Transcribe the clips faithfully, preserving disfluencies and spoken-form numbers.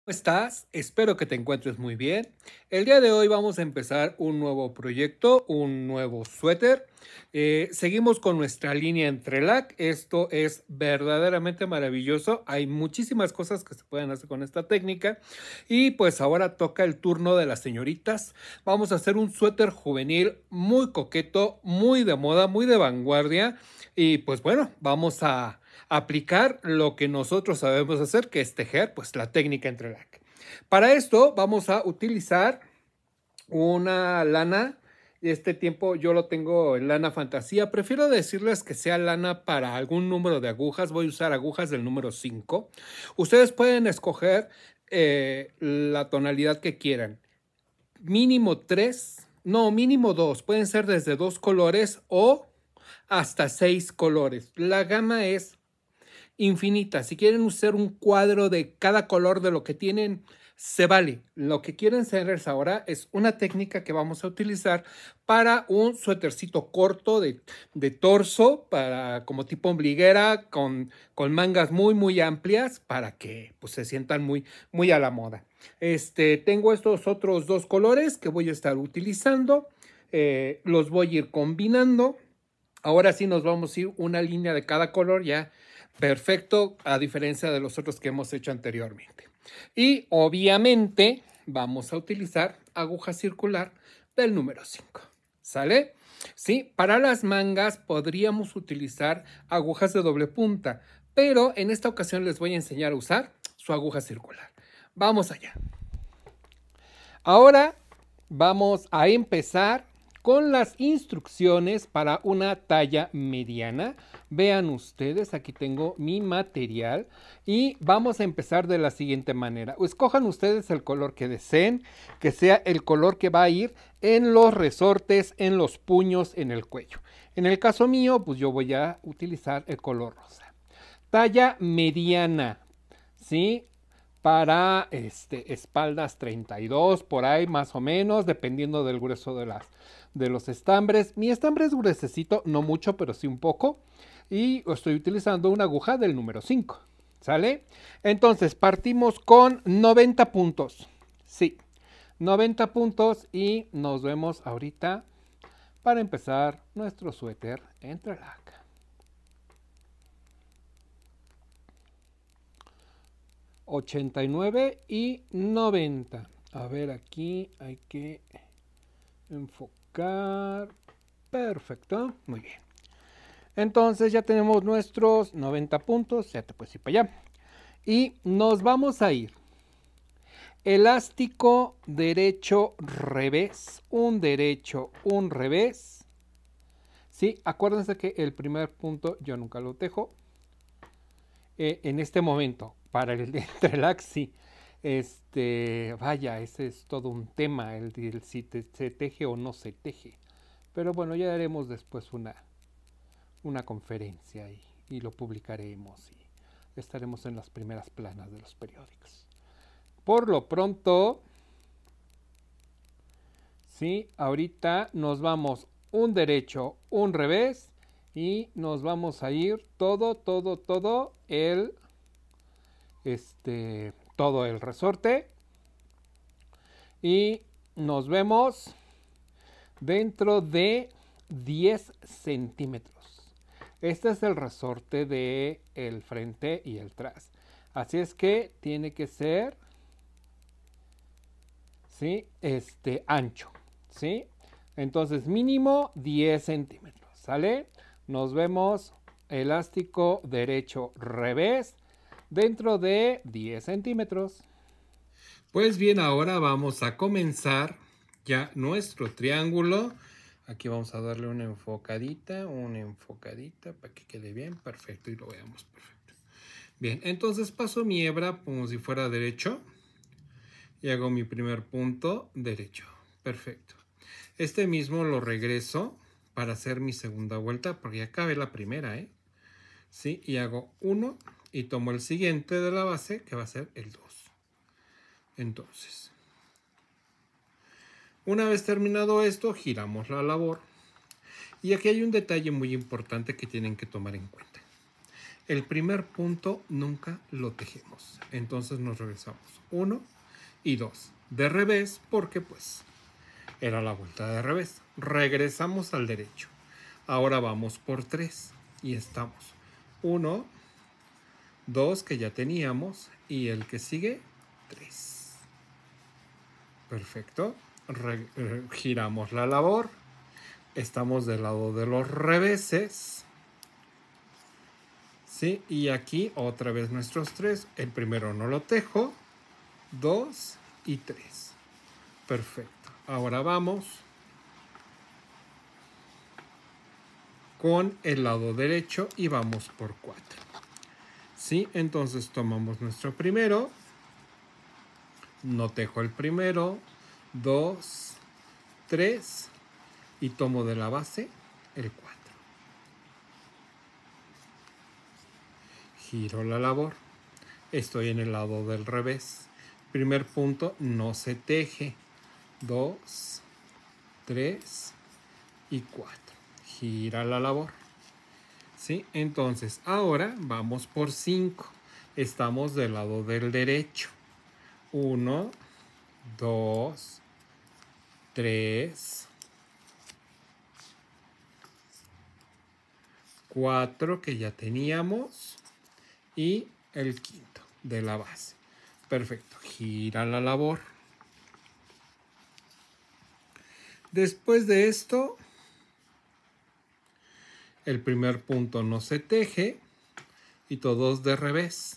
¿Cómo estás? Espero que te encuentres muy bien. El día de hoy vamos a empezar un nuevo proyecto, un nuevo suéter. Eh, seguimos con nuestra línea Entrelac. Esto es verdaderamente maravilloso. Hay muchísimas cosas que se pueden hacer con esta técnica. Y pues ahora toca el turno de las señoritas. Vamos a hacer un suéter juvenil muy coqueto, muy de moda, muy de vanguardia. Y pues bueno, vamos a aplicar lo que nosotros sabemos hacer, que es tejer, pues la técnica Entrelac. Para esto vamos a utilizar una lana. Este tiempo yo lo tengo en lana fantasía. Prefiero decirles que sea lana para algún número de agujas. Voy a usar agujas del número cinco. Ustedes pueden escoger eh, la tonalidad que quieran. Mínimo tres, no, mínimo dos. Pueden ser desde dos colores o hasta seis colores. La gama es infinita. Si quieren usar un cuadro de cada color de lo que tienen, se vale. Lo que quieren hacer ahora es una técnica que vamos a utilizar para un suétercito corto de, de torso, para como tipo ombliguera, con, con mangas muy, muy amplias, para que pues, se sientan muy, muy a la moda. Este, tengo estos otros dos colores que voy a estar utilizando. Eh, los voy a ir combinando. Ahora sí nos vamos a ir una línea de cada color ya perfecto, a diferencia de los otros que hemos hecho anteriormente. Y obviamente vamos a utilizar aguja circular del número cinco. ¿Sale? Sí, para las mangas podríamos utilizar agujas de doble punta, pero en esta ocasión les voy a enseñar a usar su aguja circular. Vamos allá. Ahora vamos a empezar con las instrucciones para una talla mediana. Vean ustedes, aquí tengo mi material y vamos a empezar de la siguiente manera. Escojan ustedes el color que deseen, que sea el color que va a ir en los resortes, en los puños, en el cuello. En el caso mío, pues yo voy a utilizar el color rosa. Talla mediana, ¿sí? Para este, espaldas treinta y dos, por ahí más o menos, dependiendo del grueso de, las, de los estambres. Mi estambre es gruesecito, no mucho, pero sí un poco. Y estoy utilizando una aguja del número cinco. ¿Sale? Entonces, partimos con noventa puntos. Sí, noventa puntos y nos vemos ahorita para empezar nuestro suéter Entrelac. ochenta y nueve y noventa. A ver, aquí hay que enfocar. Perfecto, muy bien. Entonces ya tenemos nuestros noventa puntos. Ya te puedes ir para allá. Y nos vamos a ir. Elástico derecho revés. Un derecho, un revés. Sí, acuérdense que el primer punto yo nunca lo tejo. Eh, en este momento, para el de Entrelac, sí. Este, vaya, ese es todo un tema, el, el si te, se teje o no se teje. Pero bueno, ya haremos después una, una conferencia y, y lo publicaremos y estaremos en las primeras planas de los periódicos. Por lo pronto, sí, ahorita nos vamos un derecho, un revés y nos vamos a ir todo, todo, todo el este, todo el resorte y nos vemos dentro de diez centímetros. Este es el resorte de el frente y el tras. Así es que tiene que ser, ¿sí? Este, ancho, ¿sí? Entonces mínimo diez centímetros, ¿sale? Nos vemos elástico derecho revés dentro de diez centímetros. Pues bien, ahora vamos a comenzar ya nuestro triángulo. Aquí vamos a darle una enfocadita, una enfocadita para que quede bien, perfecto, y lo veamos perfecto. Bien, entonces paso mi hebra como si fuera derecho y hago mi primer punto derecho, perfecto. Este mismo lo regreso para hacer mi segunda vuelta porque ya acabé la primera, ¿eh? Sí, y hago uno y tomo el siguiente de la base que va a ser el dos. Entonces, una vez terminado esto, giramos la labor. Y aquí hay un detalle muy importante que tienen que tomar en cuenta. el primer punto nunca lo tejemos. Entonces nos regresamos uno y dos de revés porque pues era la vuelta de revés. Regresamos al derecho. Ahora vamos por tres y estamos uno, dos que ya teníamos y el que sigue tres. Perfecto. Re giramos la labor. Estamos del lado de los reveses. ¿Sí? Y aquí otra vez nuestros tres. El primero no lo tejo. Dos y tres. Perfecto. Ahora vamos con el lado derecho y vamos por cuatro. ¿Sí? Entonces tomamos nuestro primero. No tejo el primero. Dos, tres. Y tomo de la base el cuatro. Giro la labor. Estoy en el lado del revés. Primer punto no se teje. Dos, tres y cuatro. Gira la labor. ¿Sí? Entonces ahora vamos por cinco. Estamos del lado del derecho. uno, dos, tres, cuatro que ya teníamos y el quinto de la base. Perfecto. Gira la labor. Después de esto, el primer punto no se teje y todos de revés.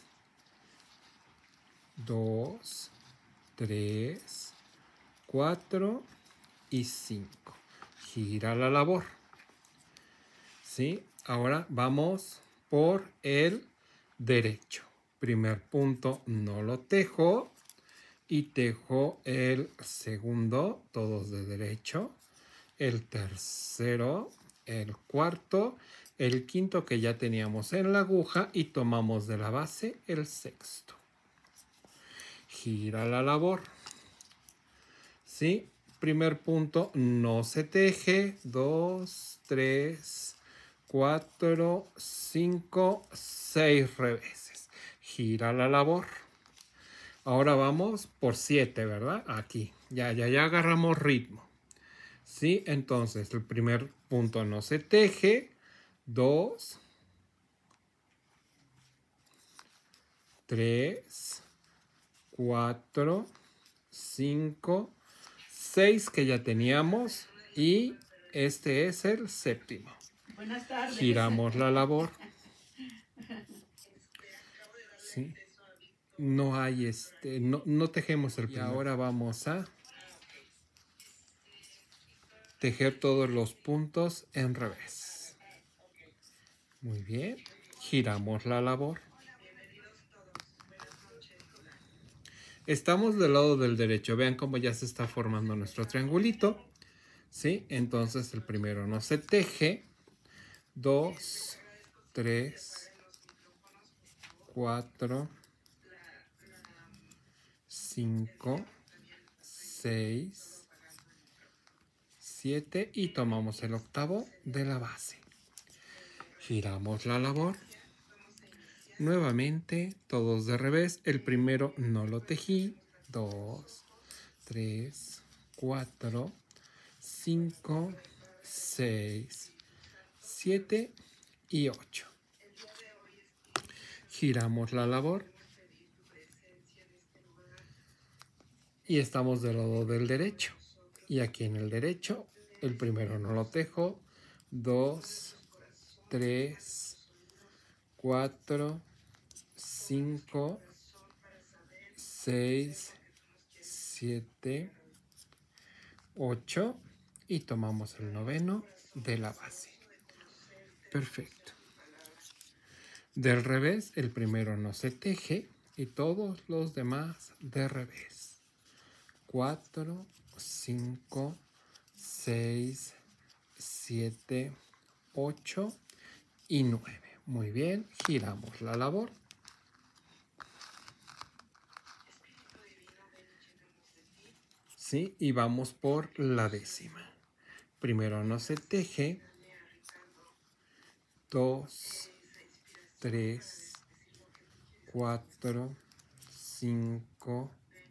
dos, tres, cuatro y cinco. Gira la labor. ¿Sí? Ahora vamos por el derecho. Primer punto no lo tejo y tejo el segundo, todos de derecho, el tercero, el cuarto, el quinto que ya teníamos en la aguja y tomamos de la base el sexto. Gira la labor. ¿Sí? Primer punto no se teje, dos, tres, cuatro, cinco, seis reveses. Gira la labor. Ahora vamos por siete, ¿verdad? Aquí. Ya, ya, ya agarramos ritmo. ¿Sí? Entonces, el primer punto no se teje. dos, tres, cuatro, cinco, seis que ya teníamos. Y este es el séptimo. Buenas tardes. Giramos la labor. ¿Sí? No hay este, no, no tejemos el primero. Y ahora vamos a tejer todos los puntos en revés. Muy bien. Giramos la labor. Estamos del lado del derecho. Vean cómo ya se está formando nuestro triangulito. ¿Sí? Entonces el primero no se teje. Dos, tres, cuatro, cinco, seis, siete y tomamos el octavo de la base. Giramos la labor. Nuevamente, todos de revés. El primero no lo tejí. dos, tres, cuatro, cinco, seis, siete y ocho. Giramos la labor. Y estamos del lado del derecho. Y aquí en el derecho, el primero no lo tejo. dos, tres, cuatro, cinco, seis, siete, ocho y tomamos el noveno de la base. Perfecto. Del revés, el primero no se teje y todos los demás de revés. cuatro, cinco, seis, siete, ocho y nueve. Muy bien, giramos la labor. ¿Sí? Y vamos por la décima. Primero no se teje. dos, tres, cuatro, cinco,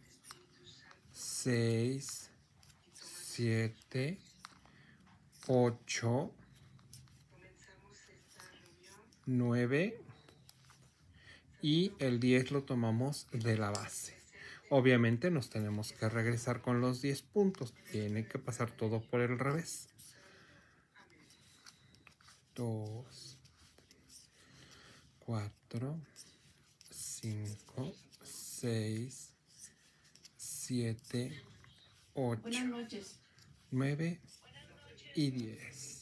seis, siete, ocho, nueve y el diez lo tomamos de la base. Obviamente nos tenemos que regresar con los diez puntos. Tiene que pasar todo por el revés. dos, cuatro, cinco, seis, siete, ocho, nueve y diez.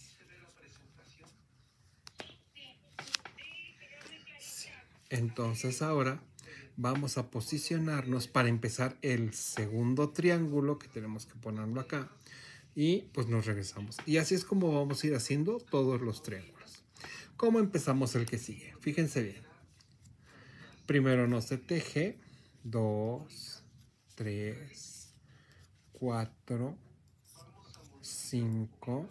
Entonces ahora vamos a posicionarnos para empezar el segundo triángulo, que tenemos que ponerlo acá, y pues nos regresamos. Y así es como vamos a ir haciendo todos los triángulos. ¿Cómo empezamos el que sigue? Fíjense bien. Primero no se teje. dos, tres, cuatro, cinco,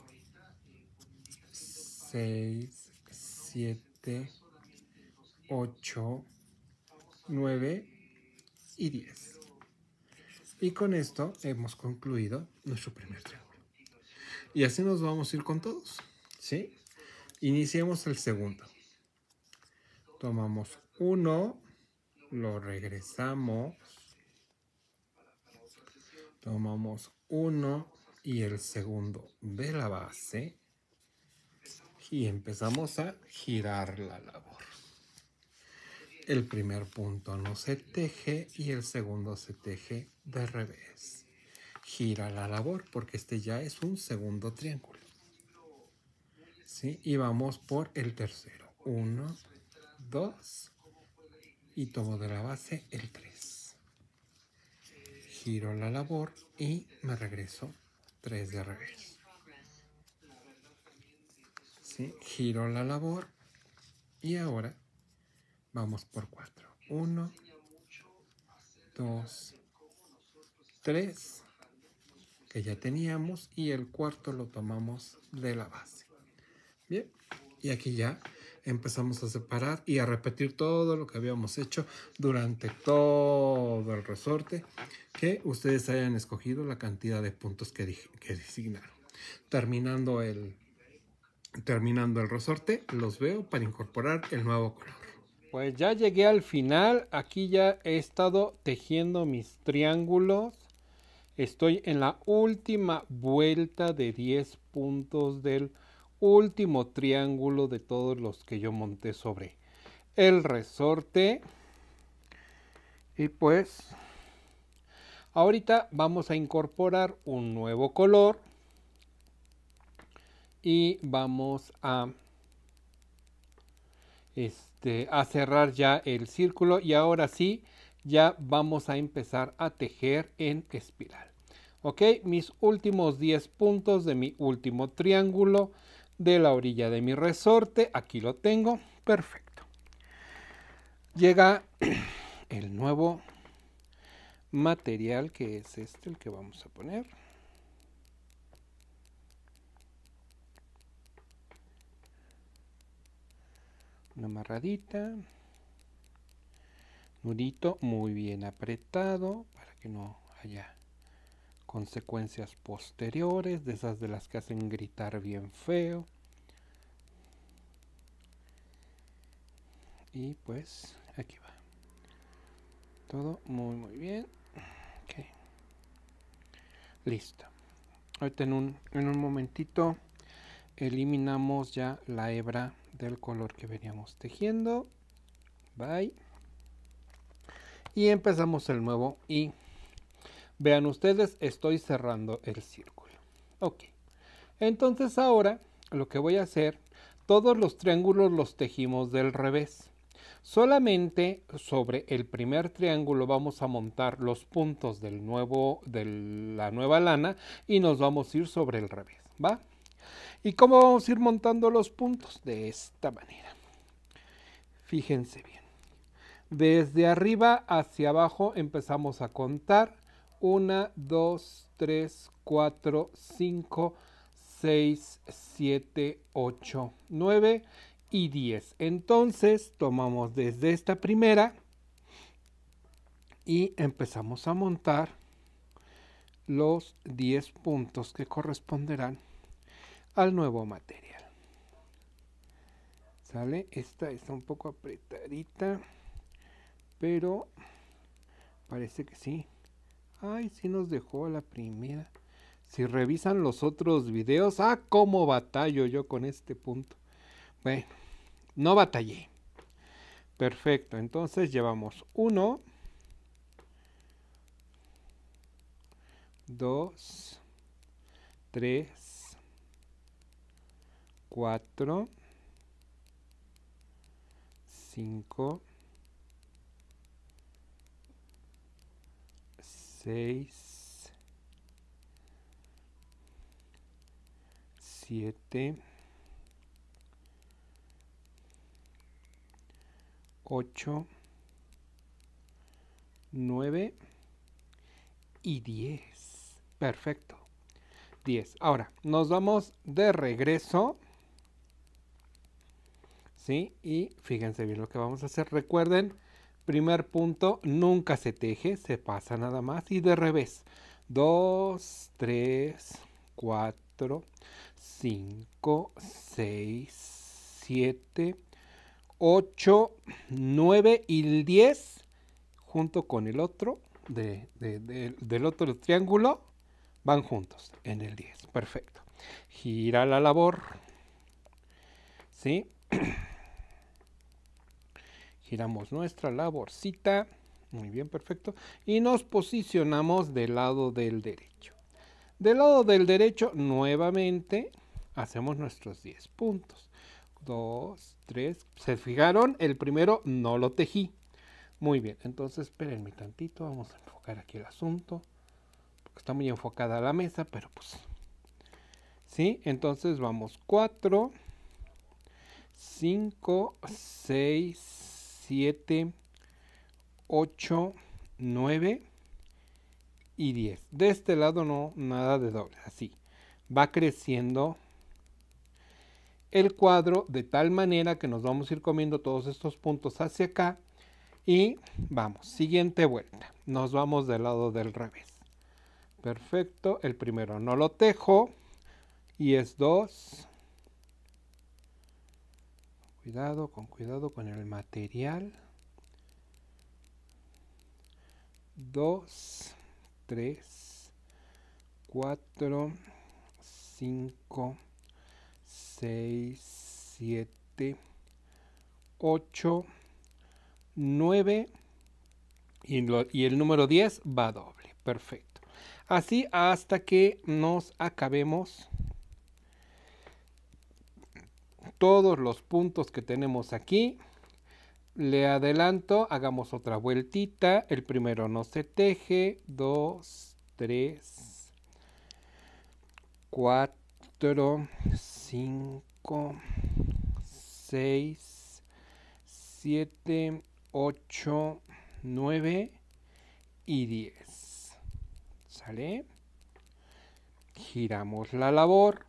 seis, siete, ocho, nueve y diez. Y con esto hemos concluido nuestro primer triángulo. Y así nos vamos a ir con todos, ¿sí? Iniciemos el segundo. Tomamos uno, lo regresamos. Tomamos uno y el segundo de la base. Y empezamos a girar la labor. El primer punto no se teje y el segundo se teje de revés. Gira la labor porque este ya es un segundo triángulo. ¿Sí? Y vamos por el tercero. Uno, dos y tomo de la base el tres. Giro la labor y me regreso tres de revés. ¿Sí? Giro la labor y ahora vamos por cuatro. uno, dos, tres, que ya teníamos, y el cuarto lo tomamos de la base. Bien, y aquí ya empezamos a separar y a repetir todo lo que habíamos hecho durante todo el resorte, que ustedes hayan escogido la cantidad de puntos que, que designaron. Terminando el, terminando el resorte, los veo para incorporar el nuevo color. Pues ya llegué al final. Aquí ya he estado tejiendo mis triángulos. Estoy en la última vuelta de diez puntos del último triángulo de todos los que yo monté sobre el resorte. Y pues ahorita vamos a incorporar un nuevo color. Y vamos a... Este, a cerrar ya el círculo y ahora sí ya vamos a empezar a tejer en espiral. Ok, mis últimos diez puntos de mi último triángulo de la orilla de mi resorte, aquí lo tengo, perfecto. Llega el nuevo material, que es este el que vamos a poner. Una amarradita, nudito muy bien apretado para que no haya consecuencias posteriores, de esas de las que hacen gritar bien feo. Y pues aquí va. Todo muy muy bien. Okay. Listo. Ahorita en un, en un momentito eliminamos ya la hebra del color que veníamos tejiendo. Bye. Y empezamos el nuevo y vean ustedes, estoy cerrando el círculo. Ok. Entonces ahora lo que voy a hacer, todos los triángulos los tejimos del revés. Solamente sobre el primer triángulo vamos a montar los puntos del nuevo, de la nueva lana y nos vamos a ir sobre el revés, ¿va? ¿Y cómo vamos a ir montando los puntos? De esta manera. Fíjense bien. Desde arriba hacia abajo empezamos a contar. uno, dos, tres, cuatro, cinco, seis, siete, ocho, nueve. y diez. Entonces tomamos desde esta primera y empezamos a montar los diez puntos que corresponderán al nuevo material. ¿Sale? Esta está un poco apretadita, pero parece que sí. Ay, sí nos dejó la primera. Si revisan los otros videos, ah, cómo batallo yo con este punto. Bueno, no batallé. Perfecto, entonces llevamos uno, dos, tres, cuatro, cinco, seis, siete, ocho, nueve y diez. Perfecto. diez. Ahora, nos vamos de regreso. ¿Sí? Y fíjense bien lo que vamos a hacer. Recuerden, primer punto, nunca se teje, se pasa nada más. Y de revés. dos, tres, cuatro, cinco, seis, siete, ocho, nueve y el diez. Junto con el otro, de, de, de, del otro triángulo, van juntos en el diez. Perfecto. Gira la labor. ¿Sí? Giramos nuestra laborcita. Muy bien, perfecto. Y nos posicionamos del lado del derecho. Del lado del derecho, nuevamente, hacemos nuestros diez puntos. dos, tres. ¿Se fijaron? El primero no lo tejí. Muy bien, entonces espérenme tantito. Vamos a enfocar aquí el asunto. Porque está muy enfocada la mesa, pero pues... ¿Sí? Entonces vamos cuatro, cinco, seis, siete, ocho, nueve y diez. De este lado no, nada de doble, así. Va creciendo el cuadro de tal manera que nos vamos a ir comiendo todos estos puntos hacia acá. Y vamos, siguiente vuelta. Nos vamos del lado del revés. Perfecto, el primero no lo tejo. Y es dos. Cuidado, con cuidado con el material. dos, tres, cuatro, cinco, seis, siete, ocho, nueve y, lo, y el número diez va doble. Perfecto. Así hasta que nos acabemos todos los puntos que tenemos aquí. Le adelanto, hagamos otra vueltita. El primero no se teje. dos, tres, cuatro, cinco, seis, siete, ocho, nueve y diez. ¿Sale? Giramos la labor.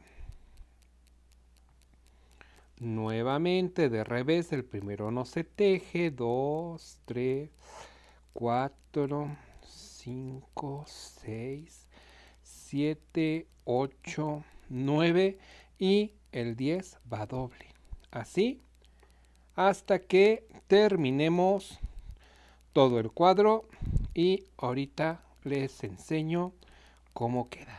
Nuevamente de revés, el primero no se teje. dos, tres, cuatro, cinco, seis, siete, ocho, nueve y el diez va doble. Así hasta que terminemos todo el cuadro y ahorita les enseño cómo queda.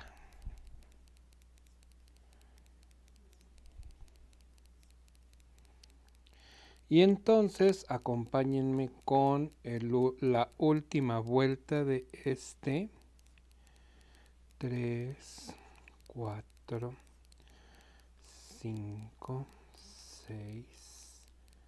Y entonces acompáñenme con el, la última vuelta de este. tres, cuatro, cinco, seis,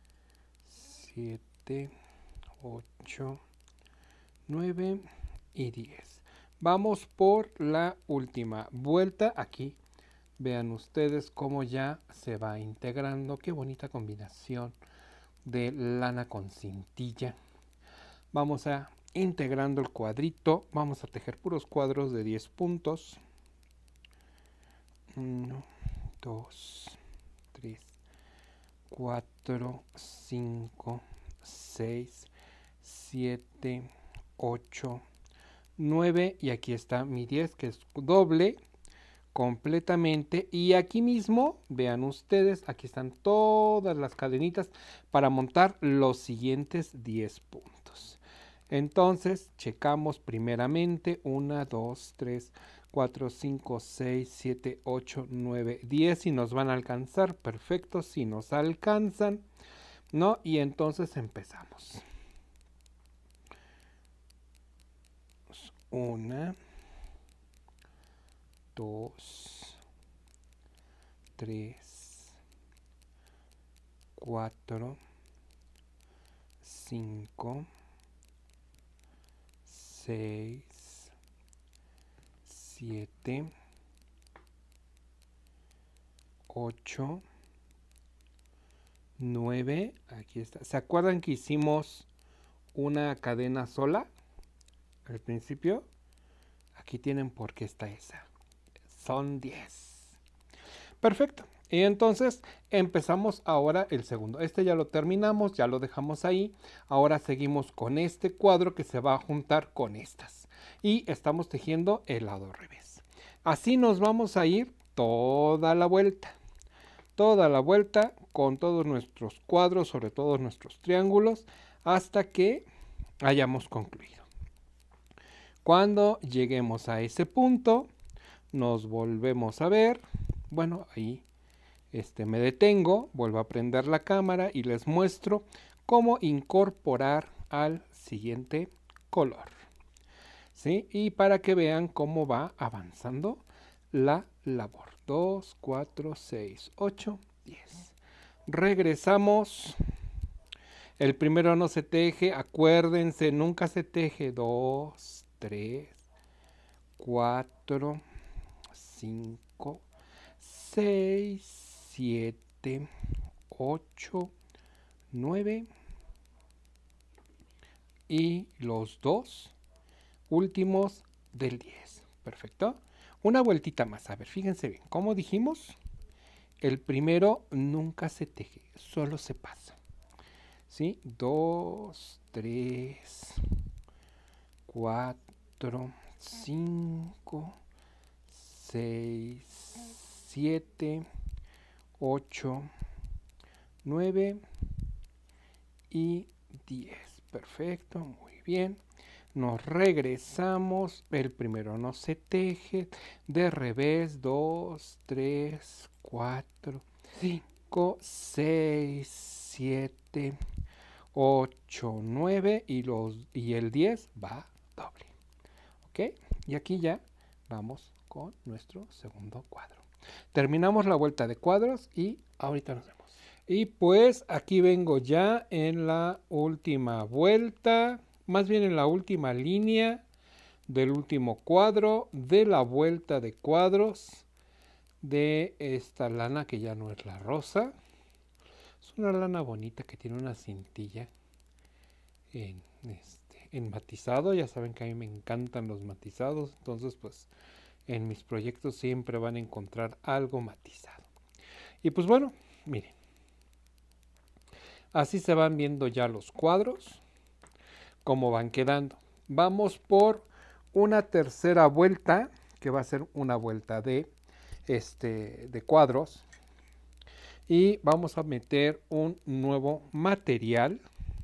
siete, ocho, nueve y diez. Vamos por la última vuelta. Aquí vean ustedes cómo ya se va integrando. Qué bonita combinación de lana con cintilla. Vamos a integrando el cuadrito. Vamos a tejer puros cuadros de diez puntos. uno, dos, tres, cuatro, cinco, seis, siete, ocho, nueve y aquí está mi diez que es doble completamente y aquí mismo vean ustedes, aquí están todas las cadenitas para montar los siguientes diez puntos. Entonces checamos primeramente uno, dos, tres, cuatro, cinco, seis, siete, ocho, nueve, diez y nos van a alcanzar. Perfecto, si nos alcanzan, ¿no? Y entonces empezamos. Una, dos, tres, cuatro, cinco, seis, siete, ocho, nueve, aquí está. ¿Se acuerdan que hicimos una cadena sola al principio? Aquí tienen por qué está esa. Son diez. Perfecto. Y entonces empezamos ahora el segundo. Este ya lo terminamos, ya lo dejamos ahí. Ahora seguimos con este cuadro que se va a juntar con estas. Y estamos tejiendo el lado revés. Así nos vamos a ir toda la vuelta. Toda la vuelta con todos nuestros cuadros, sobre todo nuestros triángulos, hasta que hayamos concluido. Cuando lleguemos a ese punto, nos volvemos a ver. Bueno, ahí este, me detengo, vuelvo a prender la cámara y les muestro cómo incorporar al siguiente color. ¿Sí? Y para que vean cómo va avanzando la labor. dos, cuatro, seis, ocho, diez. Regresamos. El primero no se teje, acuérdense, nunca se teje. dos, tres, cuatro, cinco, seis, siete, ocho, nueve y los dos últimos del diez. Perfecto. Una vueltita más. A ver, fíjense bien. ¿Cómo dijimos? El primero nunca se teje, solo se pasa. ¿Sí? dos, tres, cuatro, cinco, seis, siete, ocho, nueve y diez. Perfecto, muy bien. Nos regresamos. El primero no se teje. De revés, dos, tres, cuatro, cinco, seis, siete, ocho, nueve y, los, y el diez va doble. ¿Ok? Y aquí ya vamos con nuestro segundo cuadro. Terminamos la vuelta de cuadros y ahorita nos vemos. Y pues aquí vengo ya en la última vuelta, más bien en la última línea del último cuadro de la vuelta de cuadros de esta lana que ya no es la rosa. Es una lana bonita que tiene una cintilla en, este, en matizado. Ya saben que a mí me encantan los matizados, entonces pues en mis proyectos siempre van a encontrar algo matizado. Y pues bueno, miren. Así se van viendo ya los cuadros, cómo van quedando. Vamos por una tercera vuelta, que va a ser una vuelta de, este, de cuadros. Y vamos a meter un nuevo material.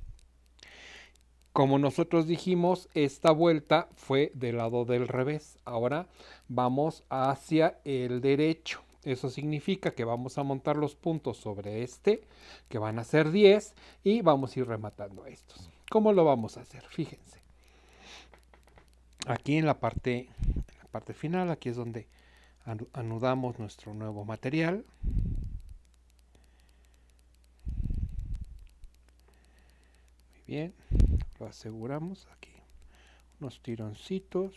Como nosotros dijimos, esta vuelta fue del lado del revés. Ahora vamos hacia el derecho. Eso significa que vamos a montar los puntos sobre este, que van a ser diez, y vamos a ir rematando estos. ¿Cómo lo vamos a hacer? Fíjense. Aquí en la parte, en la parte final, aquí es donde anudamos nuestro nuevo material. Muy bien, lo aseguramos aquí. Unos tironcitos,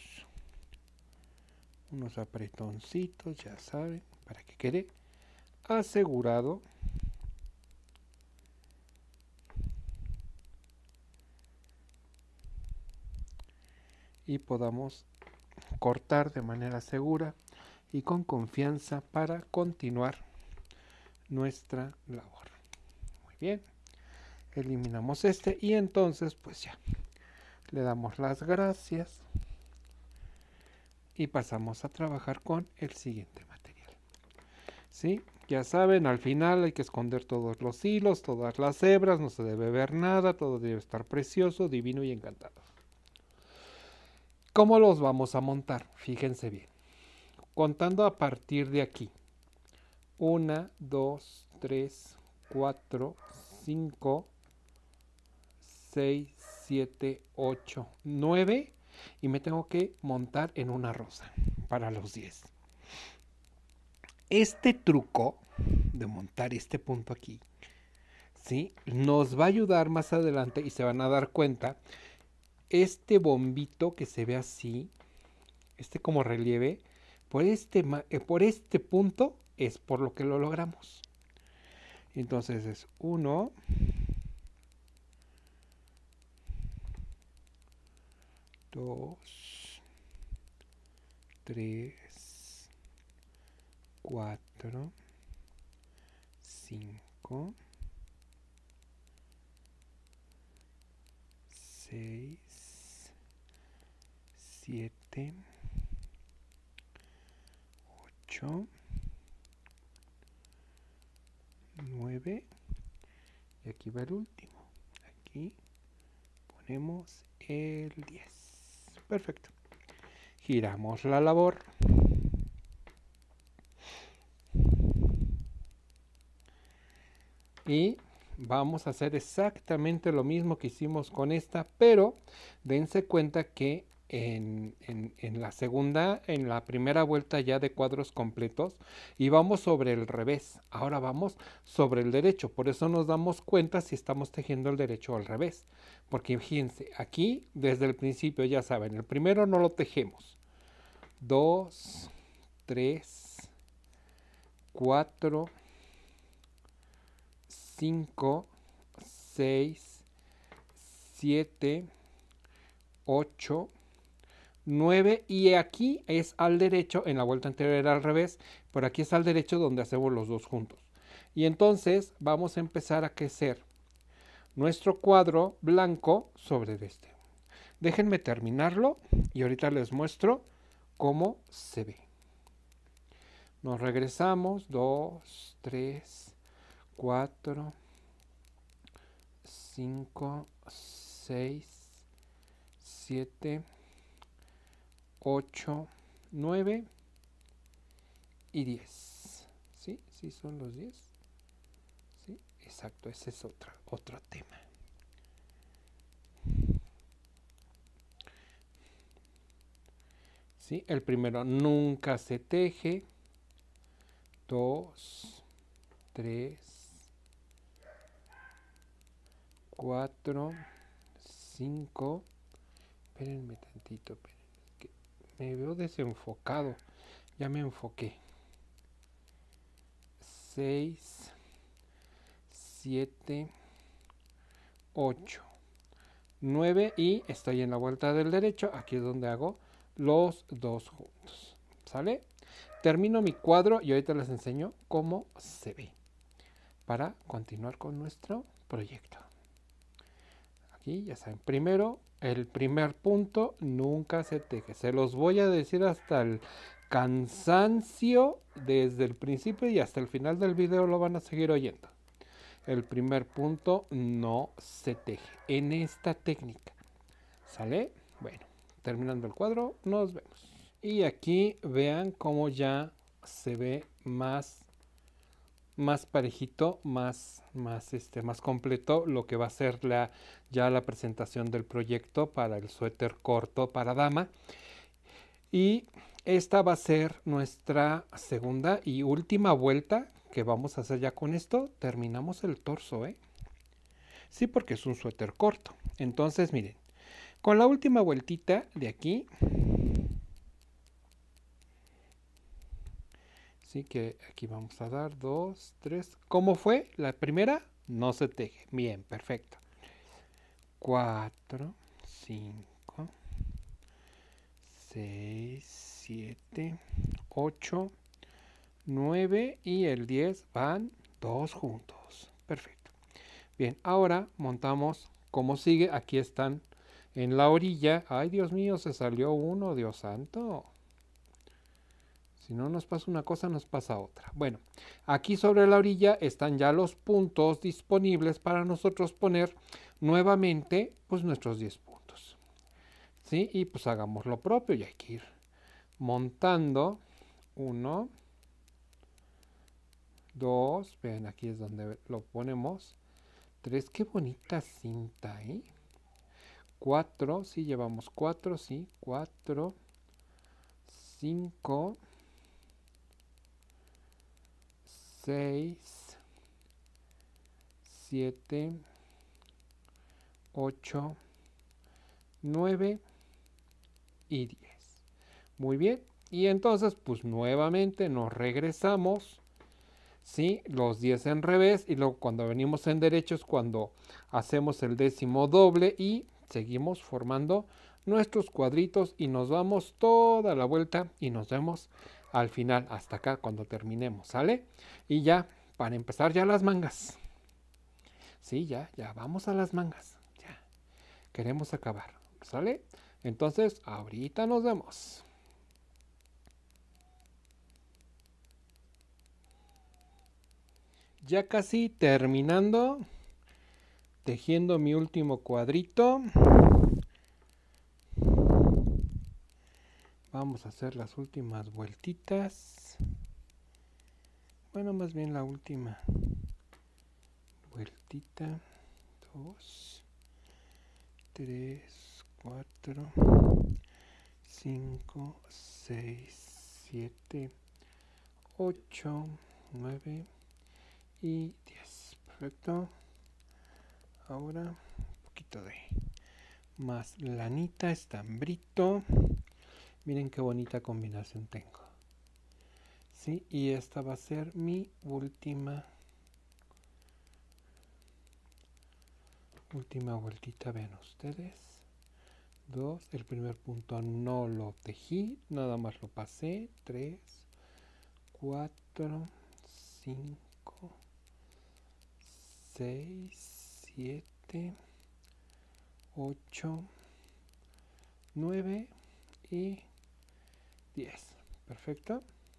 unos apretoncitos, ya saben, para que quede asegurado. Y podamos cortar de manera segura y con confianza para continuar nuestra labor. bien. Eliminamos este y entonces pues ya le damos las gracias y pasamos a trabajar con el siguiente material. ¿Sí? Ya saben, al final hay que esconder todos los hilos, todas las hebras, no se debe ver nada, todo debe estar precioso, divino y encantado. ¿Cómo los vamos a montar? Fíjense bien. Contando a partir de aquí. uno, dos, tres, cuatro, cinco, seis, siete, ocho, nueve. Y me tengo que montar en una rosa para los diez. Este truco de montar este punto aquí, ¿sí? Nos va a ayudar más adelante y se van a dar cuenta. Este bombito que se ve así, este como relieve, por este, por este punto es por lo que lo logramos. Entonces es uno, dos, tres, cuatro, cinco, seis, siete, ocho, nueve y aquí va el último. Aquí ponemos el diez. Perfecto. Giramos la labor. Y vamos a hacer exactamente lo mismo que hicimos con esta, pero dense cuenta que en, en, en la segunda, en la primera vuelta ya de cuadros completos, íbamos sobre el revés, ahora vamos sobre el derecho, por eso nos damos cuenta si estamos tejiendo el derecho o al revés, porque fíjense, aquí desde el principio ya saben, el primero no lo tejemos, dos, tres, cuatro, cinco, seis, siete, ocho, nueve y aquí es al derecho, en la vuelta anterior era al revés, pero aquí es al derecho donde hacemos los dos juntos. Y entonces vamos a empezar a crecer nuestro cuadro blanco sobre este. Déjenme terminarlo y ahorita les muestro cómo se ve. Nos regresamos, dos, tres, cuatro, cinco, seis, siete, ocho, nueve y diez. ¿Sí? ¿Sí son los diez? Sí, exacto, ese es otro, otro tema. ¿Sí? El primero nunca se teje. dos, tres, cuatro, cinco. Espérenme tantito, espérenme, que me veo desenfocado. Ya me enfoqué. seis, siete, ocho, nueve y estoy en la vuelta del derecho. Aquí es donde hago los dos juntos. ¿Sale? Termino mi cuadro y ahorita les enseño cómo se ve para continuar con nuestro proyecto. Aquí ya saben, primero el primer punto nunca se teje. Se los voy a decir hasta el cansancio desde el principio y hasta el final del video lo van a seguir oyendo. El primer punto no se teje en esta técnica. ¿Sale? Bueno, terminando el cuadro, nos vemos. Y aquí vean cómo ya se ve más, más parejito, más, más, este, más completo lo que va a ser la, ya la presentación del proyecto para el suéter corto para dama. Y esta va a ser nuestra segunda y última vuelta que vamos a hacer ya con esto. Terminamos el torso, ¿eh? Sí, porque es un suéter corto. Entonces, miren, con la última vueltita de aquí, sí que aquí vamos a dar dos, tres. ¿Cómo fue? La primera no se teje. Bien, perfecto. cuatro, cinco, seis, siete, ocho, nueve y el diez van dos juntos. Perfecto. Bien, ahora montamos como sigue. Aquí están en la orilla. Ay, Dios mío, se salió uno, Dios santo. Si no nos pasa una cosa, nos pasa otra. Bueno, aquí sobre la orilla están ya los puntos disponibles para nosotros poner nuevamente pues nuestros diez puntos. ¿Sí? Y pues hagamos lo propio y hay que ir montando. Uno, dos, vean, aquí es donde lo ponemos. Tres, qué bonita cinta, ¿eh? Cuatro, sí, llevamos cuatro, sí, cuatro, cinco, seis, siete, ocho, nueve y diez. Muy bien. Y entonces, pues nuevamente nos regresamos. ¿Sí? Los diez en revés. Y luego cuando venimos en derecho es cuando hacemos el décimo doble. Y seguimos formando nuestros cuadritos. Y nos vamos toda la vuelta. Y nos vemos al final. Hasta acá cuando terminemos. ¿Sale? Y ya, para empezar ya las mangas. Sí, ya, ya. Vamos a las mangas. Ya. Queremos acabar. ¿Sale? Entonces, ahorita nos vemos. Ya casi terminando, tejiendo mi último cuadrito. Vamos a hacer las últimas vueltitas. Bueno, más bien la última vueltita. Dos, tres, cuatro, cinco, seis, siete, ocho, nueve y diez. Perfecto. Ahora un poquito de más lanita, estambrito. Miren qué bonita combinación tengo. Sí, y esta va a ser mi última última vueltita, vean ustedes. Dos, el primer punto no lo tejí, nada más lo pasé. Tres, cuatro, cinco, seis, siete, ocho, nueve y diez. Perfecto.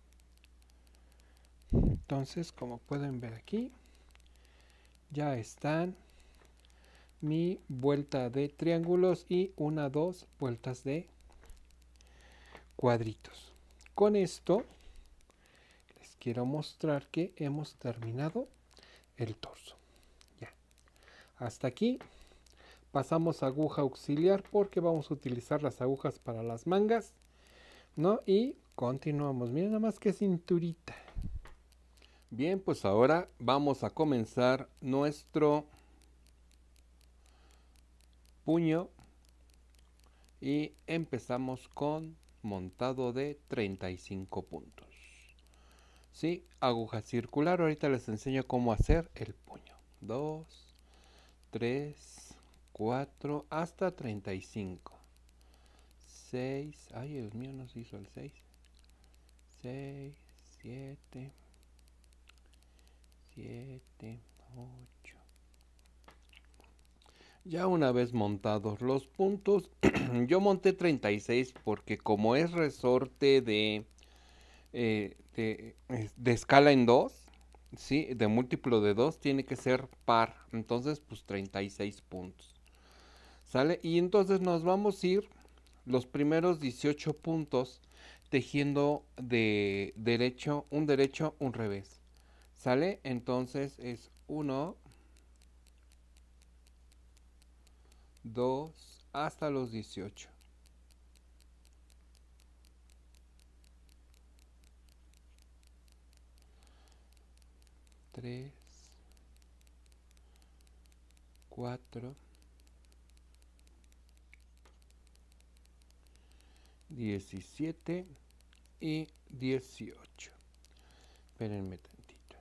Entonces, como pueden ver aquí, ya están mi vuelta de triángulos y una, dos vueltas de cuadritos. Con esto les quiero mostrar que hemos terminado el torso. Ya. Hasta aquí pasamos a aguja auxiliar porque vamos a utilizar las agujas para las mangas, ¿no? Y continuamos. Miren nada más que cinturita. Bien, pues ahora vamos a comenzar nuestro puño y empezamos con montado de treinta y cinco puntos. Sí, aguja circular. Ahorita les enseño cómo hacer el puño. dos, tres, cuatro, hasta treinta y cinco. seis, ay Dios mío, no se hizo el seis. seis, siete, siete, ocho. Ya una vez montados los puntos, yo monté treinta y seis porque como es resorte de, eh, de, de escala en dos, ¿sí? De múltiplo de dos, tiene que ser par. Entonces, pues treinta y seis puntos. ¿Sale? Y entonces nos vamos a ir los primeros dieciocho puntos tejiendo de derecho, un derecho, un revés. ¿Sale? Entonces es uno, dos, hasta los dieciocho. tres, cuatro, diecisiete y dieciocho. Espérenme tantito.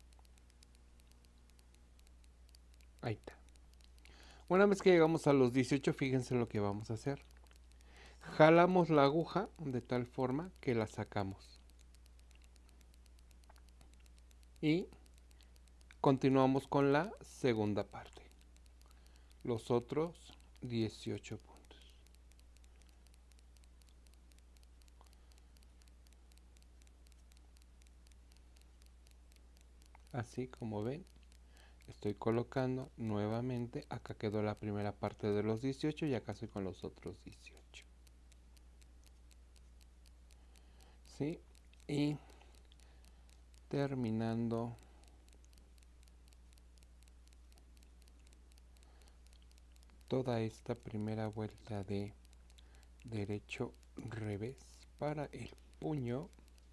Ahí está. Una vez que llegamos a los dieciocho, fíjense lo que vamos a hacer. Jalamos la aguja de tal forma que la sacamos. Y continuamos con la segunda parte, los otros dieciocho puntos. Así como ven, estoy colocando nuevamente, acá quedó la primera parte de los dieciocho y acá estoy con los otros dieciocho. ¿Sí? Y terminando toda esta primera vuelta de derecho revés para el puño,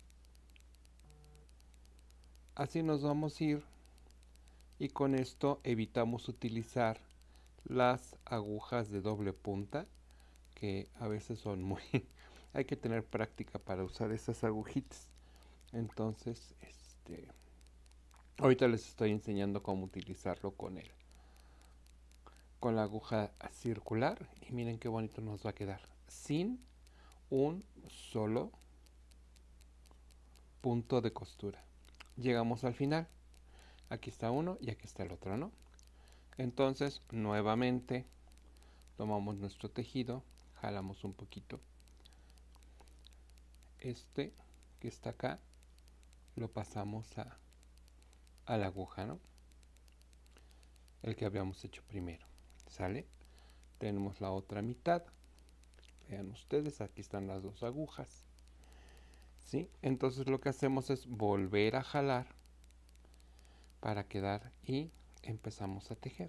así nos vamos a ir, y con esto evitamos utilizar las agujas de doble punta, que a veces son muy hay que tener práctica para usar esas agujitas. Entonces este ahorita les estoy enseñando cómo utilizarlo con él, con la aguja circular, y miren qué bonito nos va a quedar sin un solo punto de costura. Llegamos al final, aquí está uno y aquí está el otro, ¿no? Entonces nuevamente tomamos nuestro tejido, jalamos un poquito este que está acá, lo pasamos a, a la aguja, ¿no? El que habíamos hecho primero, ¿sale? Tenemos la otra mitad, vean ustedes, aquí están las dos agujas, ¿sí? Entonces lo que hacemos es volver a jalar para quedar y empezamos a tejer,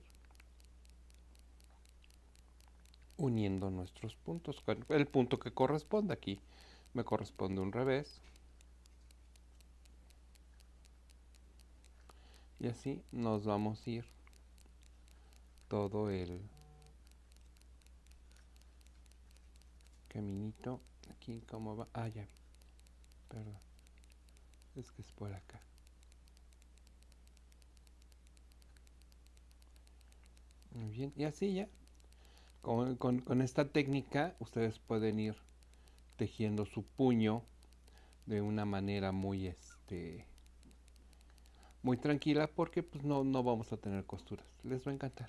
uniendo nuestros puntos, el punto que corresponde. Aquí me corresponde un revés, y así nos vamos a ir todo el caminito. Aquí cómo va, ah, ya vi, perdón, es que es por acá. Muy bien, y así ya con, con, con esta técnica ustedes pueden ir tejiendo su puño de una manera muy este muy tranquila, porque pues no, no vamos a tener costuras, les va a encantar.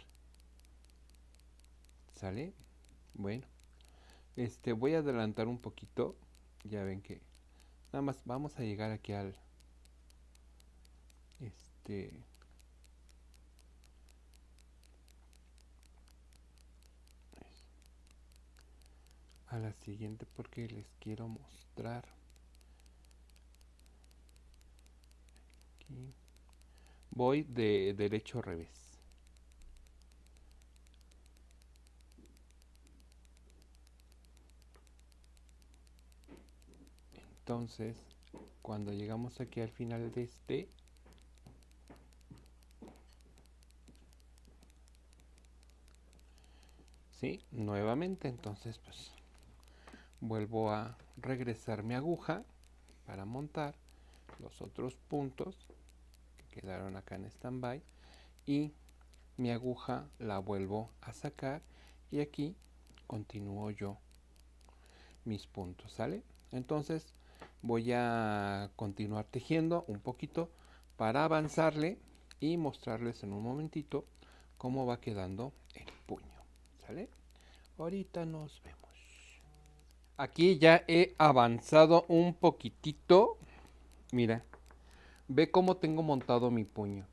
¿Sale? Bueno, este voy a adelantar un poquito, ya ven que nada más vamos a llegar aquí al este a la siguiente, porque les quiero mostrar aquí. Voy de derecho a revés. Entonces, cuando llegamos aquí al final de este, ¿sí? Nuevamente, entonces pues vuelvo a regresar mi aguja para montar los otros puntos que quedaron acá en stand-by, y mi aguja la vuelvo a sacar y aquí continúo yo mis puntos, ¿sale? Entonces voy a continuar tejiendo un poquito para avanzarle y mostrarles en un momentito cómo va quedando el puño, ¿sale? Ahorita nos vemos. Aquí ya he avanzado un poquitito. Mira, ve cómo tengo montado mi puño.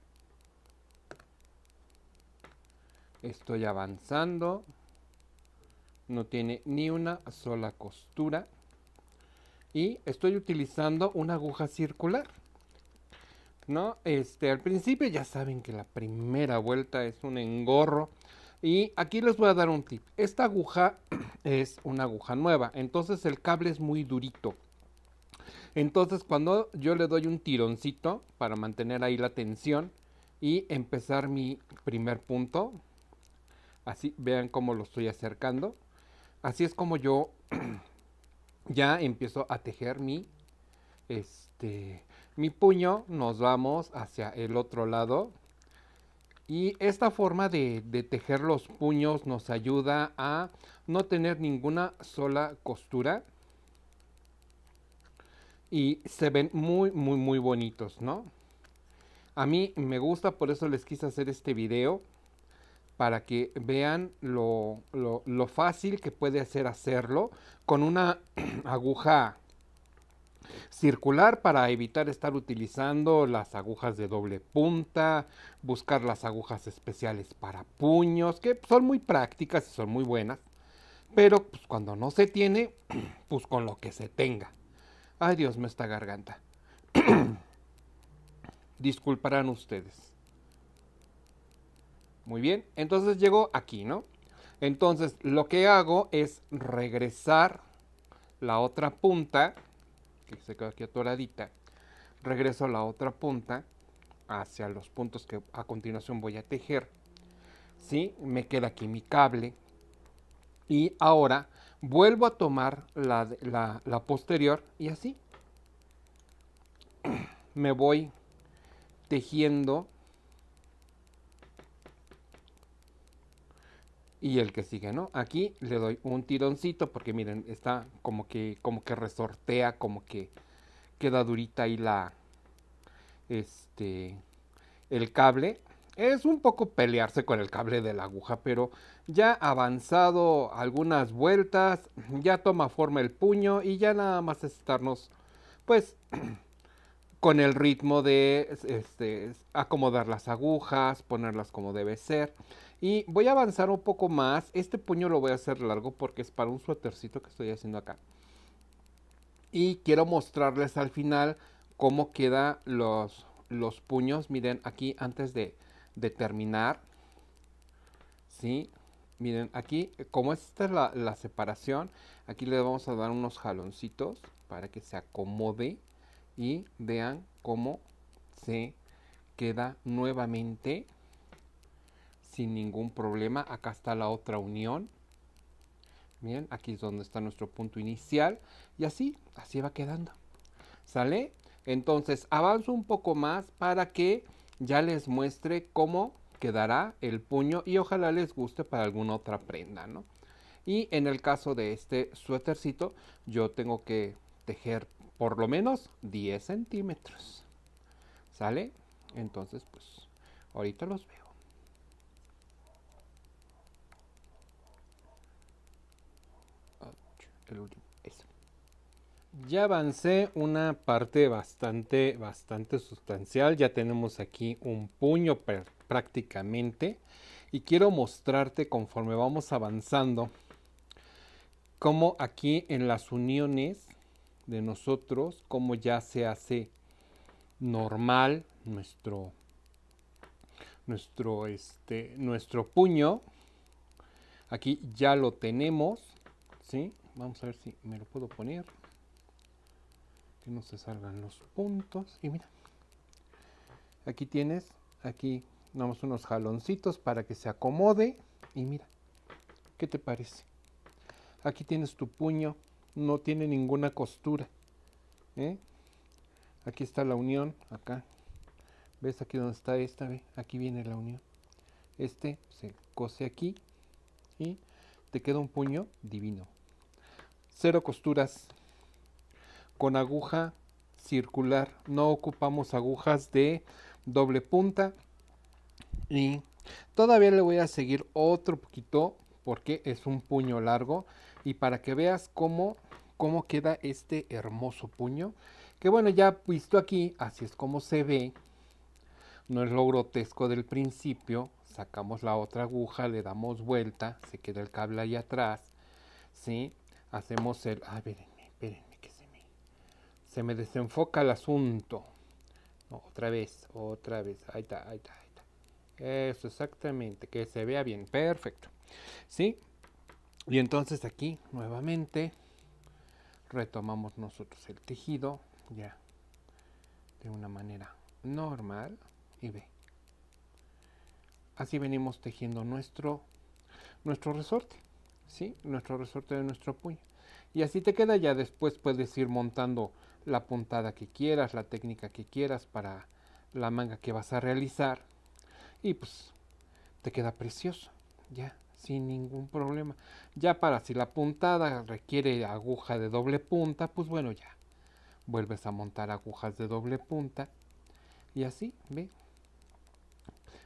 Estoy avanzando. No tiene ni una sola costura. Y estoy utilizando una aguja circular, ¿no? Este, al principio ya saben que la primera vuelta es un engorro. Y aquí les voy a dar un tip. Esta aguja es una aguja nueva, entonces el cable es muy durito. Entonces cuando yo le doy un tironcito para mantener ahí la tensión y empezar mi primer punto, así vean cómo lo estoy acercando, así es como yo ya empiezo a tejer mi este mi puño. Nos vamos hacia el otro lado, y esta forma de, de tejer los puños nos ayuda a no tener ninguna sola costura y se ven muy muy muy bonitos, ¿no? A mí me gusta, por eso les quise hacer este video, para que vean lo, lo, lo fácil que puede ser hacerlo con una aguja circular, para evitar estar utilizando las agujas de doble punta, buscar las agujas especiales para puños, que son muy prácticas y son muy buenas, pero pues, cuando no se tiene, pues con lo que se tenga. Ay, Dios mío, esta garganta. Disculparán ustedes. Muy bien, entonces llego aquí, ¿no? Entonces lo que hago es regresar la otra punta, que se queda aquí atoradita, regreso la otra punta hacia los puntos que a continuación voy a tejer, ¿sí? Me queda aquí mi cable y ahora vuelvo a tomar la, la, la posterior y así me voy tejiendo. Y el que sigue, ¿no? Aquí le doy un tironcito porque miren, está como que como que resortea, como que queda durita ahí la este el cable. Es un poco pelearse con el cable de la aguja, pero ya avanzado algunas vueltas, ya toma forma el puño y ya nada más es estarnos pues con el ritmo de este, acomodar las agujas, ponerlas como debe ser. Y voy a avanzar un poco más. Este puño lo voy a hacer largo porque es para un suétercito que estoy haciendo acá. Y quiero mostrarles al final cómo quedan los, los puños. Miren aquí antes de, de terminar. ¿Sí? Miren aquí, como esta es la, la separación, aquí le vamos a dar unos jaloncitos para que se acomode. Y vean cómo se queda nuevamente sin ningún problema. Acá está la otra unión. Miren, aquí es donde está nuestro punto inicial. Y así, así va quedando. ¿Sale? Entonces avanzo un poco más para que ya les muestre cómo quedará el puño. Y ojalá les guste para alguna otra prenda, ¿no? Y en el caso de este suétercito, yo tengo que tejer por lo menos diez centímetros. ¿Sale? Entonces, pues, ahorita los veo. El último, eso. Ya avancé una parte bastante, bastante sustancial. Ya tenemos aquí un puño prácticamente. Y quiero mostrarte conforme vamos avanzando cómo aquí en las uniones de nosotros, cómo ya se hace normal nuestro nuestro este nuestro puño. Aquí ya lo tenemos, ¿sí? Vamos a ver si me lo puedo poner, que no se salgan los puntos. Y mira, aquí tienes, aquí damos unos jaloncitos para que se acomode. Y mira, ¿qué te parece? Aquí tienes tu puño, no tiene ninguna costura, ¿eh? Aquí está la unión, acá. ¿Ves aquí donde está esta? ¿Ve? Aquí viene la unión. Este se cose aquí y te queda un puño divino. Cero costuras, con aguja circular. No ocupamos agujas de doble punta. Y todavía le voy a seguir otro poquito porque es un puño largo. Y para que veas cómo, cómo queda este hermoso puño. Que bueno, ya visto aquí, así es como se ve. No es lo grotesco del principio. Sacamos la otra aguja, le damos vuelta, se queda el cable ahí atrás, ¿sí? Hacemos el... Ay, espérenme, espérenme, que se me, se me desenfoca el asunto. No, otra vez, otra vez, ahí está, ahí está, ahí está. Eso, exactamente, que se vea bien, perfecto, ¿sí? Y entonces aquí, nuevamente, retomamos nosotros el tejido, ya, de una manera normal, y ve. Así venimos tejiendo nuestro, nuestro resorte, ¿sí? Nuestro resorte de nuestro puño. Y así te queda. Ya después puedes ir montando la puntada que quieras, la técnica que quieras para la manga que vas a realizar. Y pues te queda precioso, ya, sin ningún problema. Ya para si la puntada requiere aguja de doble punta, pues bueno, ya vuelves a montar agujas de doble punta. Y así, ve,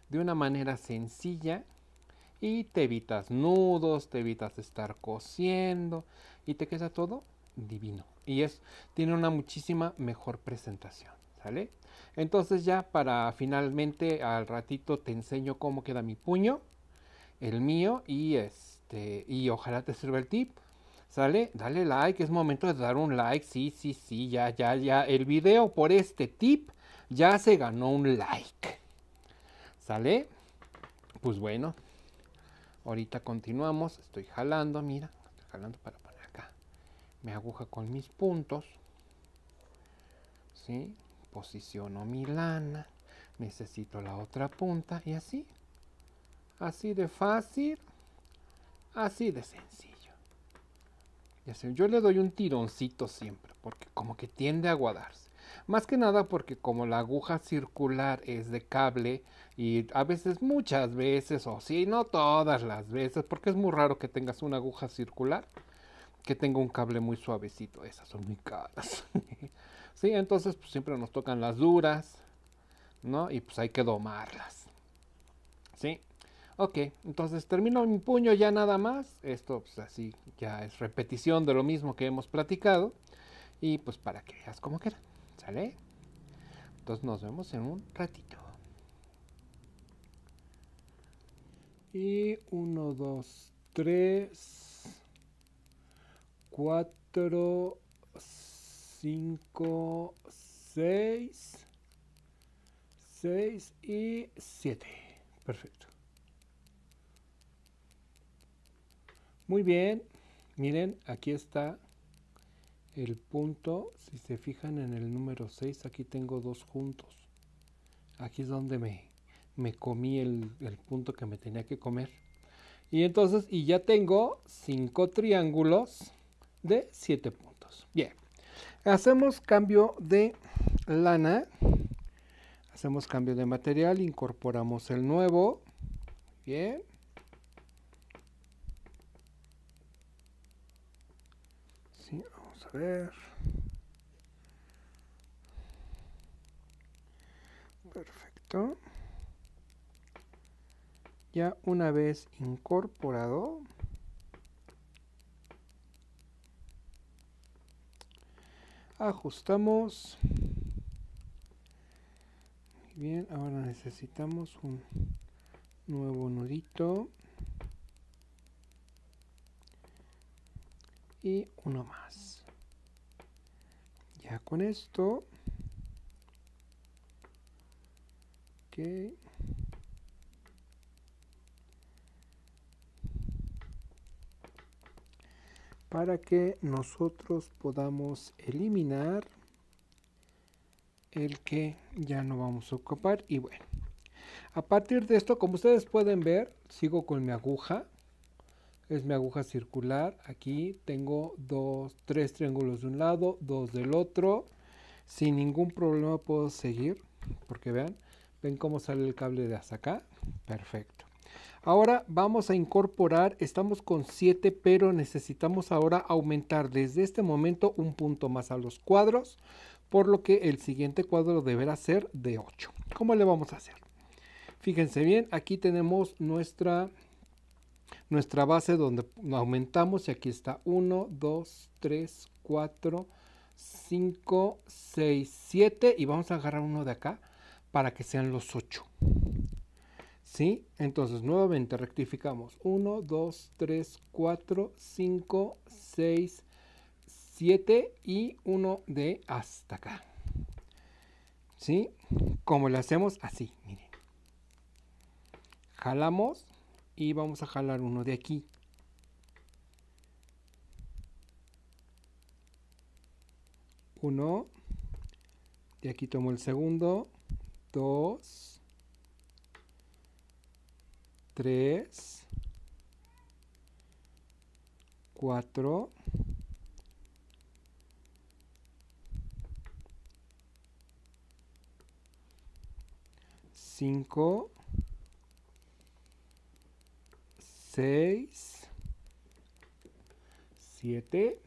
de una manera sencilla y te evitas nudos, te evitas estar cosiendo y te queda todo divino. Y es, tiene una muchísima mejor presentación, ¿sale? Entonces ya para finalmente al ratito te enseño cómo queda mi puño, el mío y este, y ojalá te sirva el tip. ¿Sale? Dale like, es momento de dar un like, sí, sí, sí, ya, ya, ya. El video por este tip ya se ganó un like. ¿Sale? Pues bueno, ahorita continuamos, estoy jalando, mira, estoy jalando para poner acá. Me aguja con mis puntos, ¿sí? Posiciono mi lana, necesito la otra punta y así. Así de fácil, así de sencillo. Ya sé, yo le doy un tironcito siempre, porque como que tiende a aguadarse. Más que nada porque como la aguja circular es de cable y a veces, muchas veces, o sí, no todas las veces, porque es muy raro que tengas una aguja circular que tenga un cable muy suavecito. Esas son muy caras. Sí, entonces pues siempre nos tocan las duras, ¿no? Y pues hay que domarlas. ¿Sí? Ok, entonces termino mi puño ya nada más. Esto pues así ya es repetición de lo mismo que hemos platicado. Y pues para que veas cómo queda. ¿Sale? Entonces nos vemos en un ratito. Y uno, dos, tres, cuatro, cinco, seis, seis y siete. Perfecto. Muy bien, miren, aquí está el punto. Si se fijan en el número seis, aquí tengo dos juntos. Aquí es donde me, me comí el, el punto que me tenía que comer. Y entonces, y ya tengo cinco triángulos de siete puntos. Bien, hacemos cambio de lana. Hacemos cambio de material, incorporamos el nuevo. Bien. Sí, vamos a ver. Perfecto. Ya una vez incorporado, ajustamos. Bien, ahora necesitamos un nuevo nudito y uno más. Ya con esto, ok, para que nosotros podamos eliminar el que ya no vamos a ocupar. Y bueno, a partir de esto, como ustedes pueden ver, sigo con mi aguja. Es mi aguja circular. Aquí tengo dos, tres triángulos de un lado, dos del otro. Sin ningún problema puedo seguir, porque vean, ven cómo sale el cable de hasta acá. Perfecto. Ahora vamos a incorporar, estamos con siete, pero necesitamos ahora aumentar desde este momento un punto más a los cuadros, por lo que el siguiente cuadro deberá ser de ocho. ¿Cómo le vamos a hacer? Fíjense bien, aquí tenemos nuestra, nuestra base donde aumentamos y aquí está uno, dos, tres, cuatro, cinco, seis, siete y vamos a agarrar uno de acá para que sean los ocho. ¿Sí? Entonces nuevamente rectificamos uno, dos, tres, cuatro, cinco, seis, siete y uno de hasta acá. ¿Sí? Como lo hacemos así, miren. Jalamos y vamos a jalar uno de aquí. Uno. De aquí tomo el segundo. Dos. Tres. Cuatro. Cinco. Seis. Siete.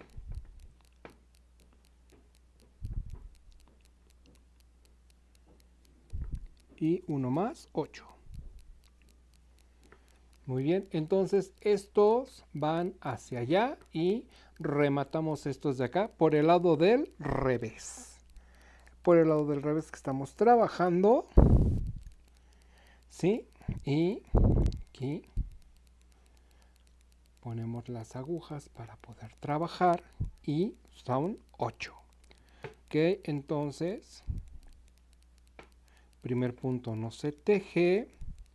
Y uno más, ocho. Muy bien, entonces estos van hacia allá y rematamos estos de acá por el lado del revés. Por el lado del revés que estamos trabajando. ¿Sí? Y aquí ponemos las agujas para poder trabajar y son ocho. Ok, entonces, primer punto no se teje.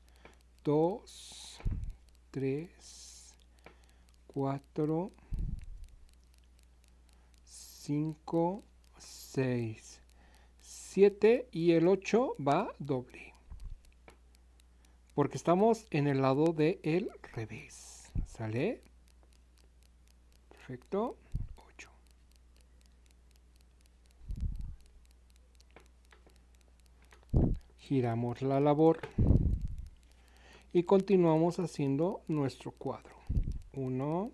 dos, tres, cuatro, cinco, seis, siete y el ocho va doble. Porque estamos en el lado del revés. ¿Sale? Perfecto. ocho. Giramos la labor. Y continuamos haciendo nuestro cuadro. uno,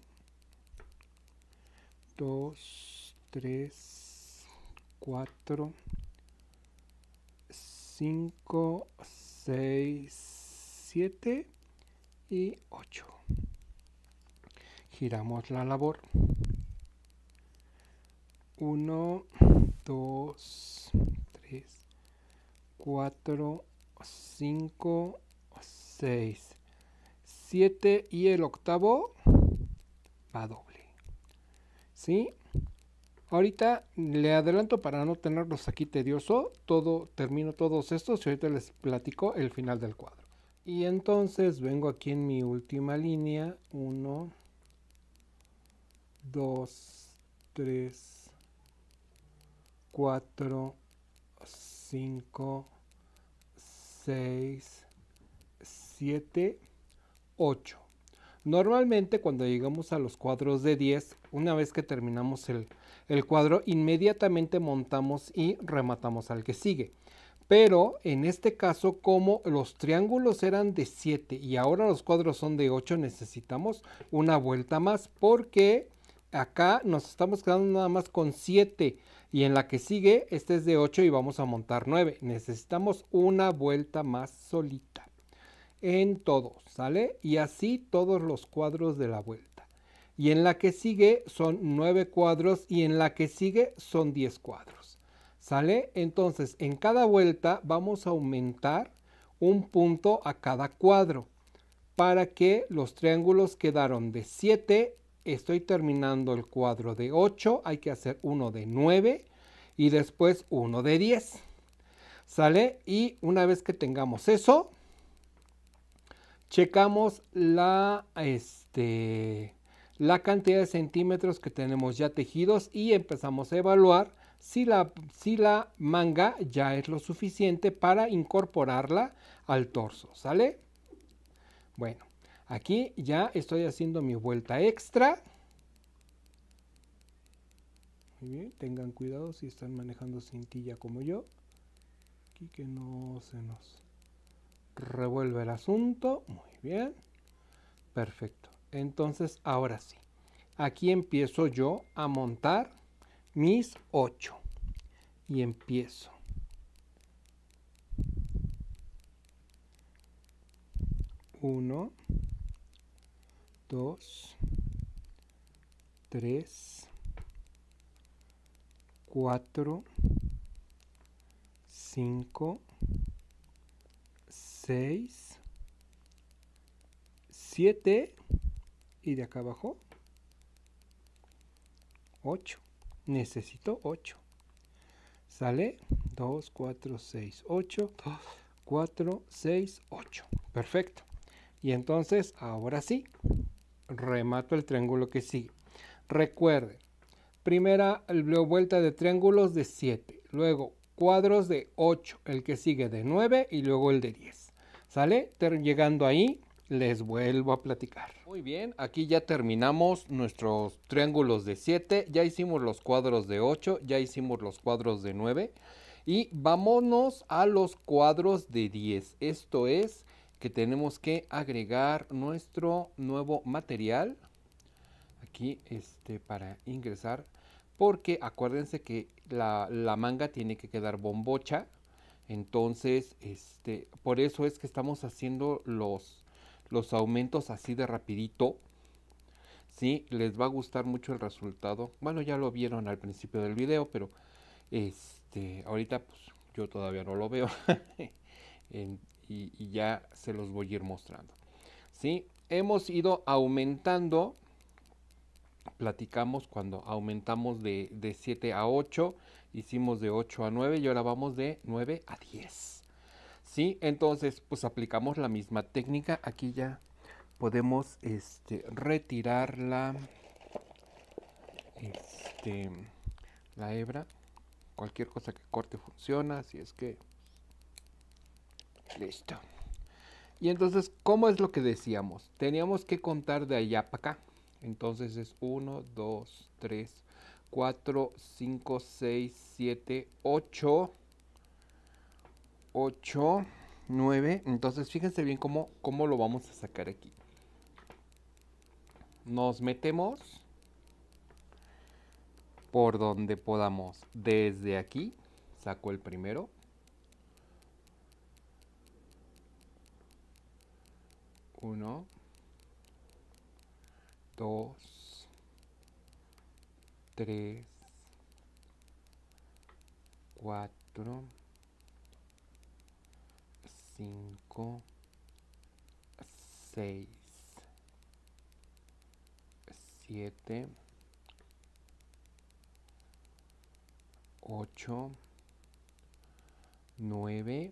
dos, tres, cuatro, cinco, seis, siete y ocho. Giramos la labor. uno, dos, tres, cuatro, cinco, seis, siete y el octavo va doble. ¿Sí? Ahorita le adelanto para no tenerlos aquí tedioso. Todo, termino todos estos y ahorita les platico el final del cuadro. Y entonces vengo aquí en mi última línea. uno, dos, tres, cuatro, cinco, seis, siete, ocho. Normalmente cuando llegamos a los cuadros de diez, una vez que terminamos el, el cuadro, inmediatamente montamos y rematamos al que sigue. Pero en este caso, como los triángulos eran de siete y ahora los cuadros son de ocho, necesitamos una vuelta más porque acá nos estamos quedando nada más con siete y en la que sigue, este es de ocho y vamos a montar nueve. Necesitamos una vuelta más solita en todos, ¿sale? Y así todos los cuadros de la vuelta. Y en la que sigue son nueve cuadros y en la que sigue son diez cuadros, ¿sale? Entonces, en cada vuelta vamos a aumentar un punto a cada cuadro para que los triángulos quedaron de siete. Estoy terminando el cuadro de ocho, hay que hacer uno de nueve y después uno de diez, ¿sale? Y una vez que tengamos eso, checamos la, este, la cantidad de centímetros que tenemos ya tejidos y empezamos a evaluar si la, si la manga ya es lo suficiente para incorporarla al torso, ¿sale? Bueno, aquí ya estoy haciendo mi vuelta extra. Muy bien, tengan cuidado si están manejando cintilla como yo. Aquí que no se nos revuelve el asunto. Muy bien. Perfecto. Entonces, ahora sí. Aquí empiezo yo a montar mis ocho. Y empiezo. Uno, dos, tres, cuatro, cinco, seis, siete y de acá abajo ocho. Necesito ocho. ¿Sale? dos, cuatro, seis, ocho. dos, cuatro, seis, ocho. Perfecto. Y entonces, ahora sí, remato el triángulo que sigue. Recuerden, primera vuelta de triángulos de siete. Luego cuadros de ocho. El que sigue de nueve y luego el de diez. ¿Sale? Llegando ahí, les vuelvo a platicar. Muy bien, aquí ya terminamos nuestros triángulos de siete. Ya hicimos los cuadros de ocho. Ya hicimos los cuadros de nueve. Y vámonos a los cuadros de diez. Esto es que tenemos que agregar nuestro nuevo material. Aquí este, para ingresar. Porque acuérdense que la, la manga tiene que quedar bombocha. Entonces, este, por eso es que estamos haciendo los, los aumentos así de rapidito, ¿sí? Les va a gustar mucho el resultado. Bueno, ya lo vieron al principio del video, pero este, ahorita pues yo todavía no lo veo. en, y, y ya se los voy a ir mostrando. ¿Sí? Hemos ido aumentando, platicamos cuando aumentamos de, de siete a ocho, hicimos de ocho a nueve y ahora vamos de nueve a diez. ¿Sí? Entonces, pues aplicamos la misma técnica. Aquí ya podemos este, retirar la, este, la hebra. Cualquier cosa que corte funciona, así es que listo. Y entonces, ¿cómo es lo que decíamos? Teníamos que contar de allá para acá. Entonces es uno, dos, tres, cuatro, cinco, seis, siete, ocho, ocho, nueve. Entonces fíjense bien cómo, cómo lo vamos a sacar aquí. Nos metemos por donde podamos. Desde aquí saco el primero. Uno, dos, tres, cuatro, cinco, seis, siete, ocho, nueve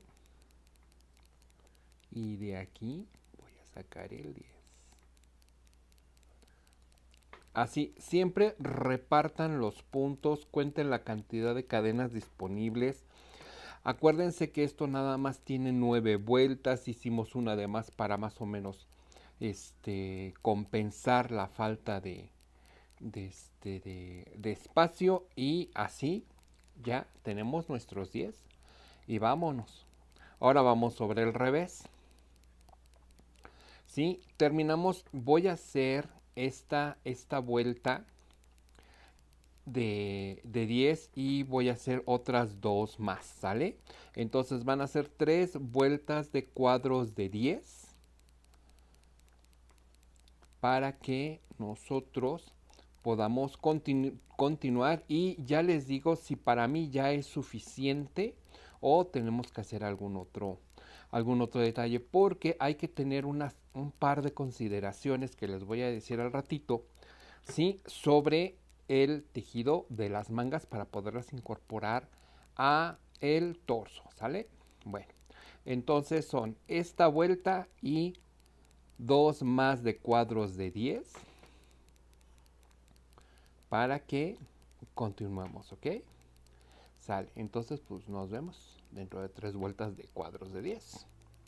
y de aquí voy a sacar el diez. Así, siempre repartan los puntos, cuenten la cantidad de cadenas disponibles. Acuérdense que esto nada más tiene nueve vueltas, hicimos una de más para más o menos este, compensar la falta de, de, este, de, de espacio y así ya tenemos nuestros diez y vámonos. Ahora vamos sobre el revés. ¿Sí? Terminamos, voy a hacer esta, esta vuelta de, de diez y voy a hacer otras dos más, ¿sale? Entonces van a ser tres vueltas de cuadros de diez para que nosotros podamos continu continuar y ya les digo si para mí ya es suficiente o tenemos que hacer algún otro algún otro detalle porque hay que tener unas, un par de consideraciones que les voy a decir al ratito, ¿sí? Sobre el tejido de las mangas para poderlas incorporar a el torso, ¿sale? Bueno, entonces son esta vuelta y dos más de cuadros de diez para que continuemos, ¿ok? Sale, entonces pues nos vemos dentro de tres vueltas de cuadros de diez.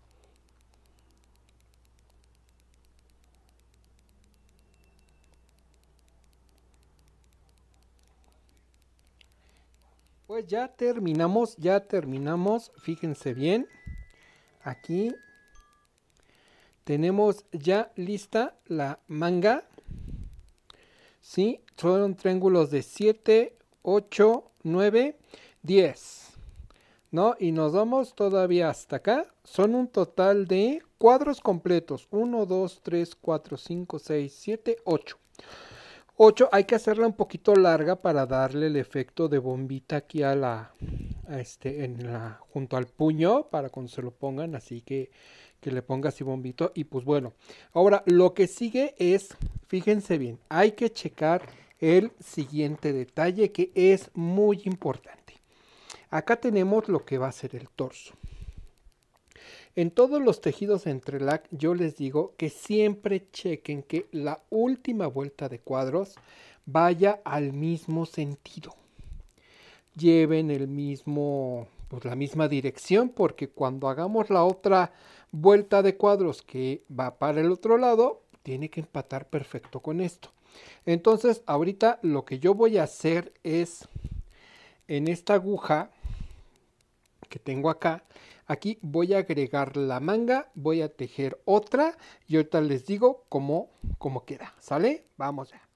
Pues ya terminamos, ya terminamos. Fíjense bien. Aquí tenemos ya lista la manga. Sí, son triángulos de siete, ocho, nueve, diez. ¿No? Y nos vamos todavía hasta acá. Son un total de cuadros completos. uno, dos, tres, cuatro, cinco, seis, siete, ocho. ocho, hay que hacerla un poquito larga para darle el efecto de bombita aquí a la, a este, en la, junto al puño, para cuando se lo pongan, así que, que le ponga así bombito. Y pues bueno, ahora lo que sigue es, fíjense bien, hay que checar el siguiente detalle que es muy importante. Acá tenemos lo que va a ser el torso. En todos los tejidos entrelac yo les digo que siempre chequen que la última vuelta de cuadros vaya al mismo sentido. Lleven el mismo, pues la misma dirección, porque cuando hagamos la otra vuelta de cuadros que va para el otro lado, tiene que empatar perfecto con esto. Entonces ahorita lo que yo voy a hacer es en esta aguja que tengo acá, aquí voy a agregar la manga, voy a tejer otra y ahorita les digo cómo, cómo queda, ¿sale? Vamos ya.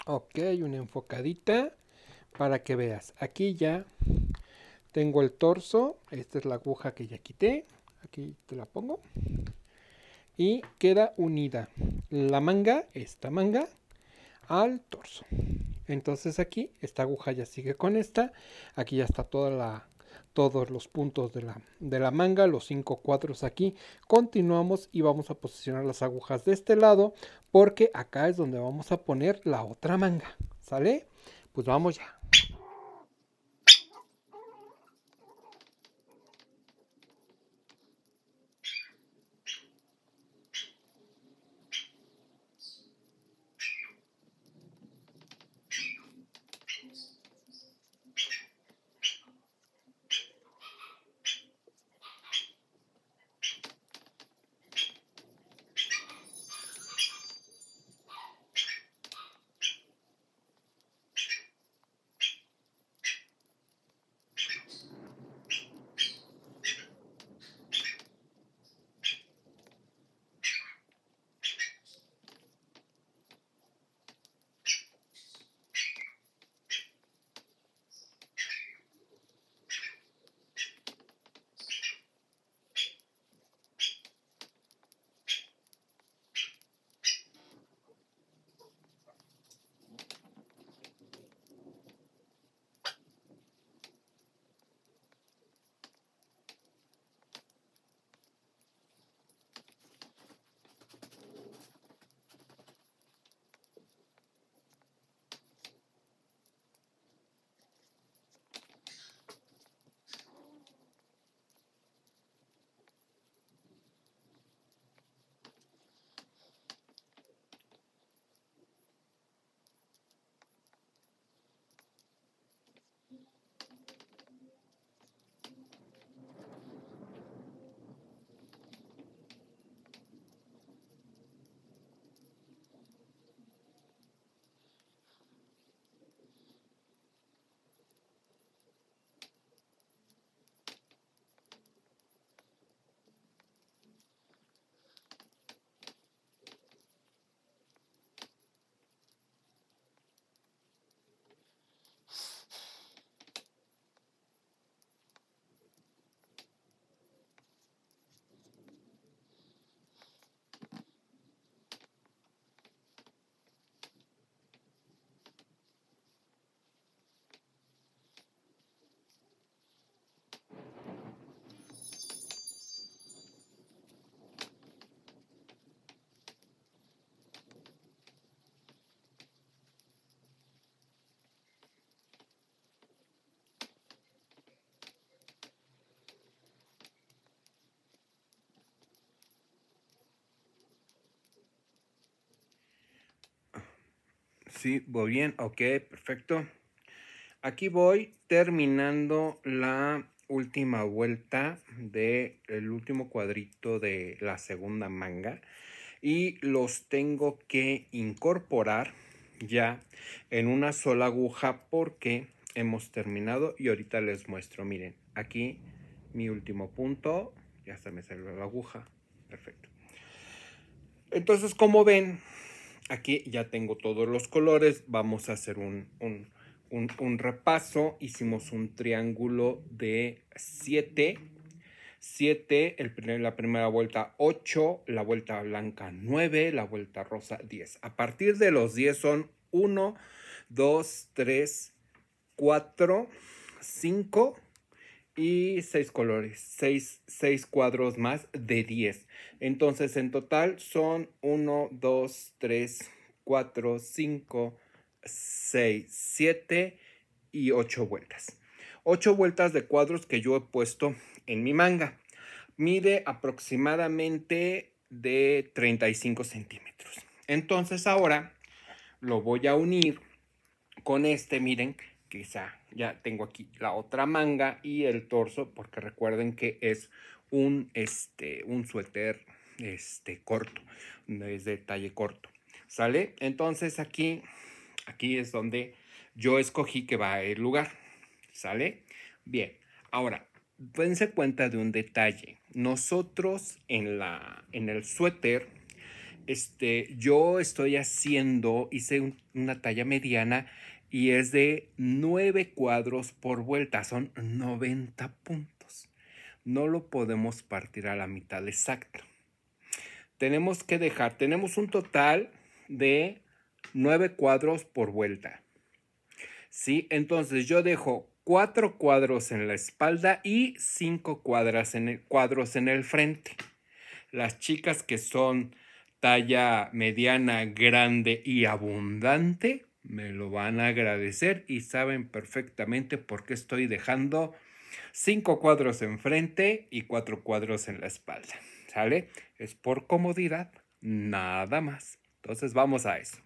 Ok, una enfocadita para que veas. Aquí ya tengo el torso. Esta es la aguja que ya quité. Aquí te la pongo. Y queda unida la manga, esta manga, al torso. Entonces aquí esta aguja ya sigue con esta. Aquí ya está toda la, todos los puntos de la, de la manga, los cinco cuadros aquí. Continuamos y vamos a posicionar las agujas de este lado porque acá es donde vamos a poner la otra manga. ¿Sale? Pues vamos ya. Sí, voy bien, ok, perfecto. Aquí voy terminando la última vuelta del último cuadrito de la segunda manga y los tengo que incorporar ya en una sola aguja porque hemos terminado y ahorita les muestro. Miren, aquí mi último punto, ya se me salió la aguja, perfecto. Entonces, como ven, aquí ya tengo todos los colores. Vamos a hacer un, un, un, un repaso. Hicimos un triángulo de siete. siete, el, la primera vuelta ocho, la vuelta blanca nueve, la vuelta rosa diez. A partir de los diez son uno, dos, tres, cuatro, cinco y seis colores, seis cuadros más de diez. Entonces en total son uno, dos, tres, cuatro, cinco, seis, siete y ocho vueltas. ocho vueltas de cuadros que yo he puesto en mi manga. Mide aproximadamente de treinta y cinco centímetros. Entonces ahora lo voy a unir con este, miren, quizá ya tengo aquí la otra manga y el torso, porque recuerden que es un, este, un suéter este, corto, es de talle corto, ¿sale? Entonces aquí, aquí es donde yo escogí que va el lugar, ¿sale? Bien, ahora, dense cuenta de un detalle. Nosotros en, la, en el suéter Este, yo estoy haciendo, hice un, una talla mediana y es de nueve cuadros por vuelta, son noventa puntos. No lo podemos partir a la mitad exacto. Tenemos que dejar, tenemos un total de nueve cuadros por vuelta. ¿Sí? Entonces yo dejo cuatro cuadros en la espalda y cinco cuadras en el, cuadros en el frente. Las chicas que son talla mediana, grande y abundante me lo van a agradecer y saben perfectamente por qué estoy dejando cinco cuadros enfrente y cuatro cuadros en la espalda. ¿Sale? Es por comodidad, nada más. Entonces vamos a eso.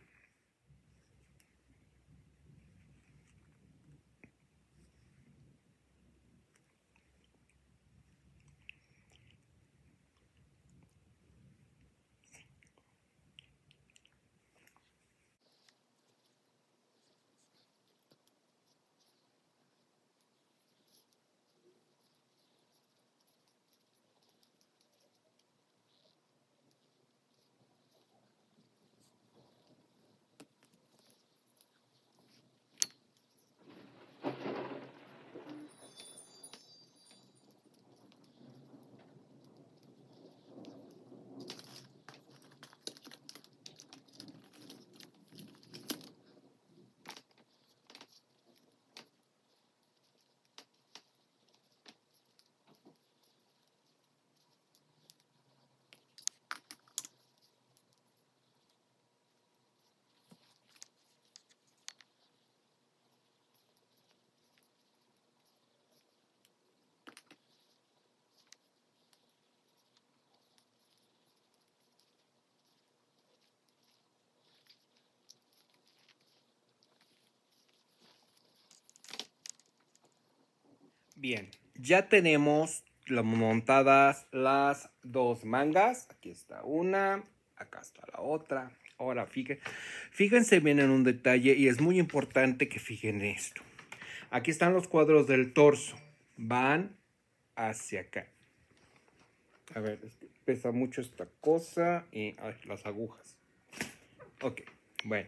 Bien, ya tenemos montadas las dos mangas. Aquí está una, acá está la otra. Ahora fíjense, fíjense bien en un detalle y es muy importante que fijen esto. Aquí están los cuadros del torso. Van hacia acá. A ver, es que pesa mucho esta cosa y ay, las agujas. Ok, bueno.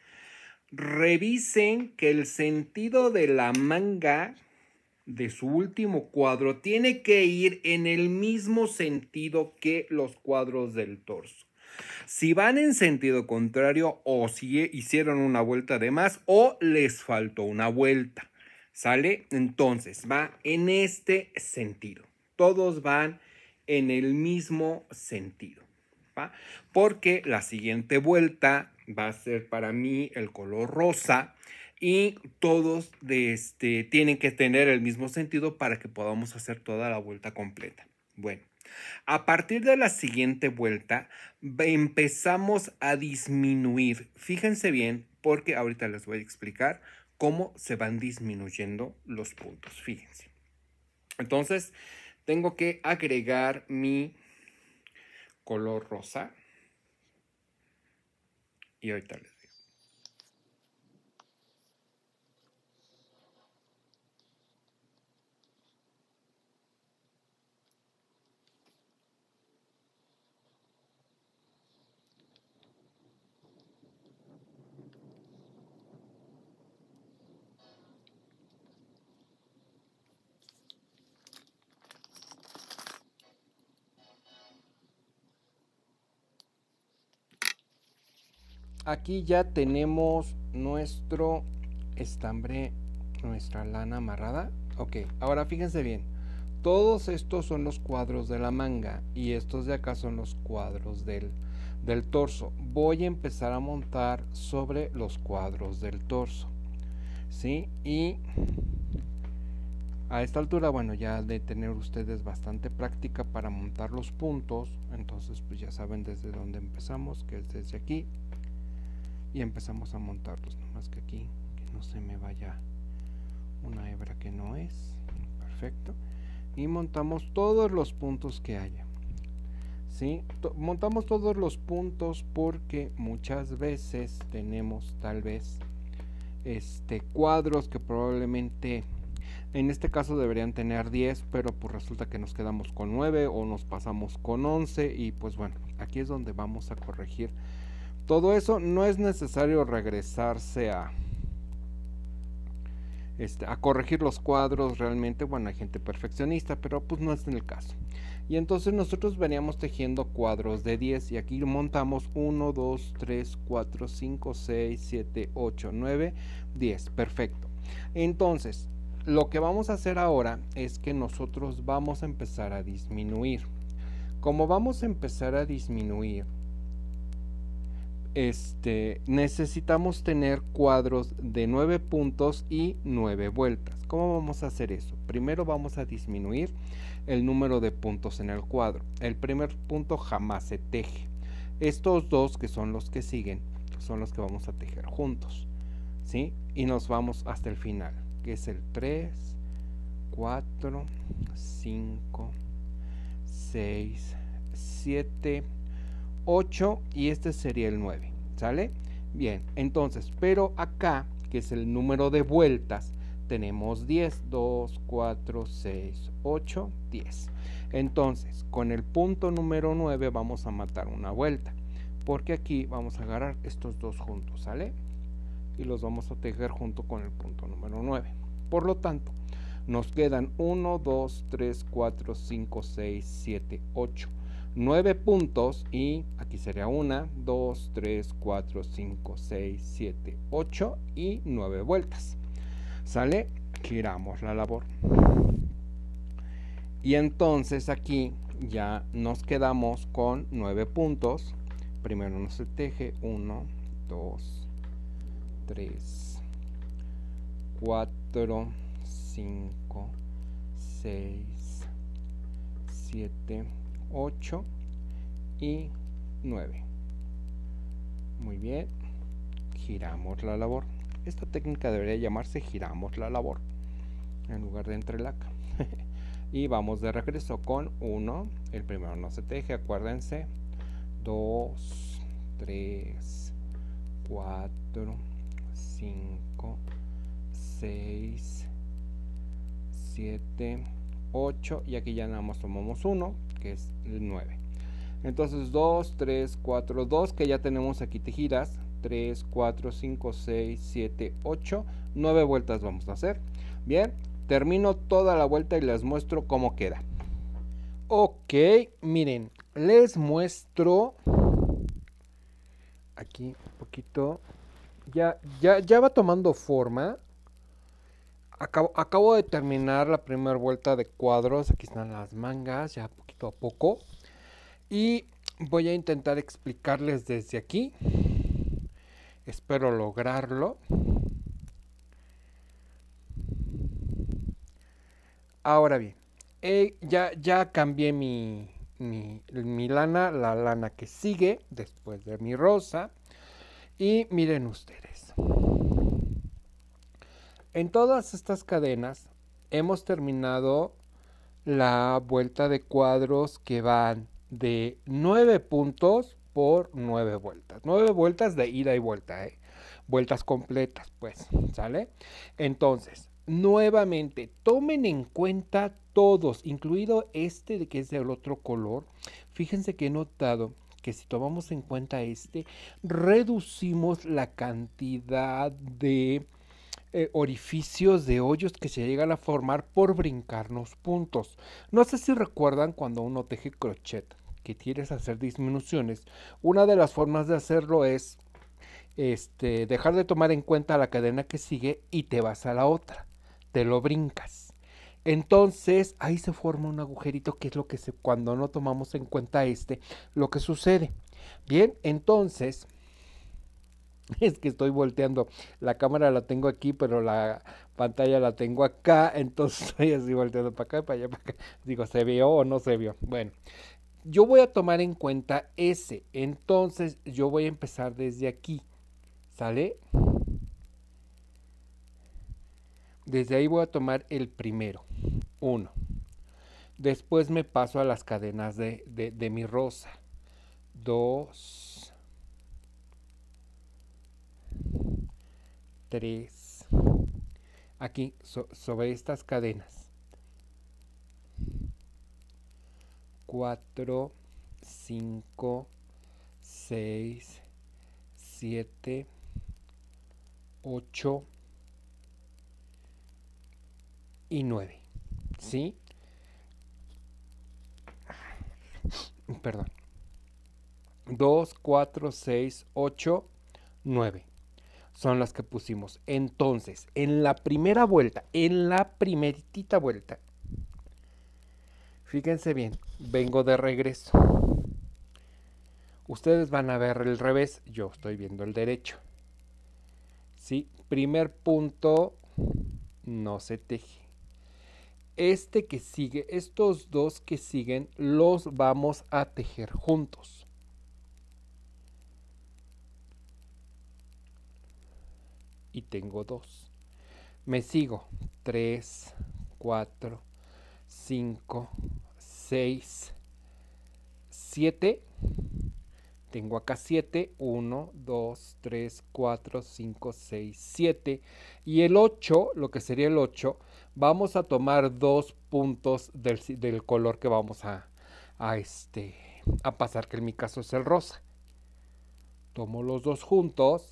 Revisen que el sentido de la manga de su último cuadro tiene que ir en el mismo sentido que los cuadros del torso. Si van en sentido contrario o si hicieron una vuelta de más o les faltó una vuelta, ¿sale? Entonces va en este sentido. Todos van en el mismo sentido, ¿va? Porque la siguiente vuelta va a ser para mí el color rosa. Y todos de este, tienen que tener el mismo sentido para que podamos hacer toda la vuelta completa. Bueno, a partir de la siguiente vuelta empezamos a disminuir. Fíjense bien porque ahorita les voy a explicar cómo se van disminuyendo los puntos. Fíjense. Entonces tengo que agregar mi color rosa. Y ahorita les digo. Aquí ya tenemos nuestro estambre, nuestra lana amarrada. Ok, ahora fíjense bien. Todos estos son los cuadros de la manga y estos de acá son los cuadros del, del torso. Voy a empezar a montar sobre los cuadros del torso, ¿sí? Y a esta altura, bueno, ya de tener ustedes bastante práctica para montar los puntos, entonces pues ya saben desde dónde empezamos, que es desde aquí. Y empezamos a montarlos, nomás que aquí que no se me vaya una hebra que no es. Perfecto. Y montamos todos los puntos que haya, ¿sí? Montamos todos los puntos porque muchas veces tenemos tal vez este cuadros que probablemente En este caso deberían tener diez, pero pues resulta que nos quedamos con nueve o nos pasamos con once y pues bueno, aquí es donde vamos a corregir todo eso. No es necesario regresarse a, este, a corregir los cuadros realmente. Bueno, hay gente perfeccionista, pero pues no es en el caso. Y entonces nosotros veníamos tejiendo cuadros de diez y aquí montamos uno, dos, tres, cuatro, cinco, seis, siete, ocho, nueve, diez. Perfecto. Entonces, lo que vamos a hacer ahora es que nosotros vamos a empezar a disminuir. Como vamos a empezar a disminuir, este, necesitamos tener cuadros de nueve puntos y nueve vueltas. ¿Cómo vamos a hacer eso? Primero vamos a disminuir el número de puntos en el cuadro. El primer punto jamás se teje. Estos dos, que son los que siguen, son los que vamos a tejer juntos, ¿sí? Y nos vamos hasta el final, que es el tres, cuatro, cinco, seis, siete, ocho y este sería el nueve, ¿sale? Bien, entonces, pero acá, que es el número de vueltas, tenemos diez, dos, cuatro, seis, ocho, diez. Entonces, con el punto número nueve vamos a matar una vuelta, porque aquí vamos a agarrar estos dos juntos, ¿sale? Y los vamos a tejer junto con el punto número nueve. Por lo tanto, nos quedan uno, dos, tres, cuatro, cinco, seis, siete, ocho, nueve puntos y aquí sería uno, dos, tres, cuatro, cinco, seis, siete, ocho y nueve vueltas. ¿Sale? Giramos la labor. Y entonces aquí ya nos quedamos con nueve puntos. Primero nos se teje uno, dos, tres, cuatro, cinco, seis, siete, ocho y nueve. Muy bien. Giramos la labor. Esta técnica debería llamarse giramos la labor en lugar de entrelaca. Y vamos de regreso con uno. El primero no se teje, acuérdense. dos, tres, cuatro, cinco, seis, siete, ocho. Y aquí ya nada más tomamos uno, que es el nueve. Entonces dos, tres, cuatro, dos, que ya tenemos aquí tejidas. tres, cuatro, cinco, seis, siete, ocho, nueve vueltas vamos a hacer. Bien, termino toda la vuelta y les muestro cómo queda. Ok, miren, les muestro aquí un poquito. Ya, ya, ya va tomando forma. Acabo, acabo de terminar la primera vuelta de cuadros. Aquí están las mangas, ya poquito a poco. Y voy a intentar explicarles desde aquí. Espero lograrlo. Ahora bien, eh, ya, ya cambié mi, mi, mi lana, la lana que sigue después de mi rosa. Y miren ustedes. En todas estas cadenas hemos terminado la vuelta de cuadros que van de nueve puntos por nueve vueltas. nueve vueltas de ida y vuelta, ¿eh? Vueltas completas, pues, ¿sale? Entonces, nuevamente, tomen en cuenta todos, incluido este de que es del otro color. Fíjense que he notado que si tomamos en cuenta este, reducimos la cantidad de eh, orificios de hoyos que se llegan a formar por brincarnos puntos. No sé si recuerdan cuando uno teje crochet que quieres hacer disminuciones, una de las formas de hacerlo es este, dejar de tomar en cuenta la cadena que sigue y te vas a la otra, te lo brincas. Entonces ahí se forma un agujerito, que es lo que se, cuando no tomamos en cuenta este, lo que sucede. Bien, entonces es que estoy volteando, la cámara la tengo aquí, pero la pantalla la tengo acá, entonces estoy así volteando para acá, para allá, para acá. Digo, ¿se vio o no se vio? Bueno, yo voy a tomar en cuenta ese, entonces yo voy a empezar desde aquí, ¿sale? Desde ahí voy a tomar el primero, uno. Después me paso a las cadenas de, de, de mi rosa, dos, tres, aquí so, sobre estas cadenas. cuatro, cinco, seis, siete, ocho y nueve. ¿Sí? Perdón. dos, cuatro, seis, ocho, nueve. Son las que pusimos. Entonces, en la primera vuelta, en la primeritita vuelta, fíjense bien, vengo de regreso. Ustedes van a ver el revés, yo estoy viendo el derecho. ¿Sí? Primer punto, no se teje. Este que sigue, estos dos que siguen, los vamos a tejer juntos. Y tengo dos. Me sigo. tres, cuatro, cinco, seis, siete. Tengo acá siete. uno, dos, tres, cuatro, cinco, seis, siete. Y el ocho, lo que sería el ocho, vamos a tomar dos puntos del, del color que vamos a, a, este, a pasar, que en mi caso es el rosa. Tomo los dos juntos.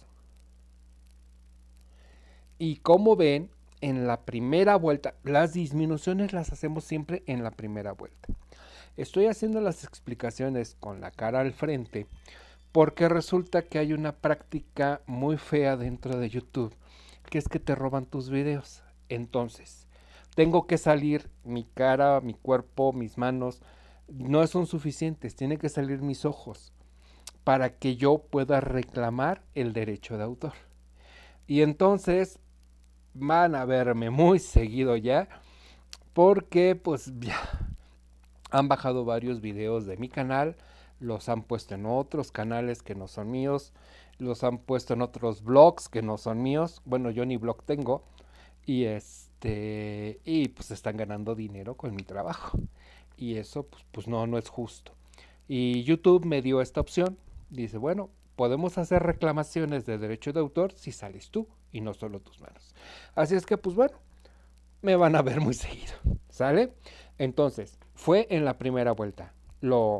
Y como ven, en la primera vuelta, las disminuciones las hacemos siempre en la primera vuelta. Estoy haciendo las explicaciones con la cara al frente porque resulta que hay una práctica muy fea dentro de YouTube, que es que te roban tus videos. Entonces, tengo que salir mi cara, mi cuerpo, mis manos, no son suficientes, tienen que salir mis ojos para que yo pueda reclamar el derecho de autor. Y entonces van a verme muy seguido ya, porque pues ya han bajado varios videos de mi canal, los han puesto en otros canales que no son míos, los han puesto en otros blogs que no son míos. Bueno, yo ni blog tengo, y este y pues están ganando dinero con mi trabajo, y eso pues, pues no, no es justo. Y YouTube me dio esta opción, dice, bueno, podemos hacer reclamaciones de derecho de autor si sales tú y no solo tus manos. Así es que, pues bueno, me van a ver muy seguido, ¿sale? Entonces, fue en la primera vuelta. Lo,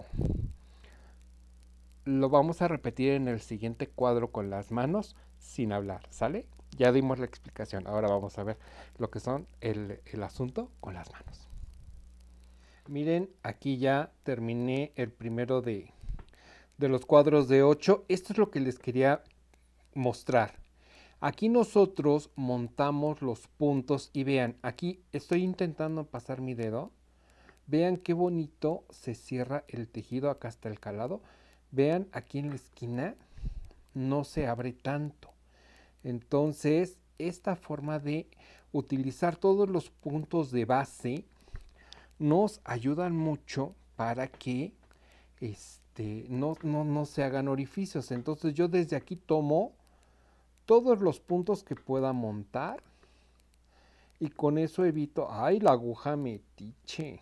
lo vamos a repetir en el siguiente cuadro con las manos sin hablar, ¿sale? Ya dimos la explicación. Ahora vamos a ver lo que son el, el asunto con las manos. Miren, aquí ya terminé el primero de, de los cuadros de ocho. Esto es lo que les quería mostrar. Aquí nosotros montamos los puntos y vean, aquí estoy intentando pasar mi dedo. Vean qué bonito se cierra el tejido, acá está el calado. Vean, aquí en la esquina no se abre tanto. Entonces, esta forma de utilizar todos los puntos de base nos ayudan mucho para que este, no, no, no se hagan orificios. Entonces yo desde aquí tomo todos los puntos que pueda montar y con eso evito, ay, la aguja metiche,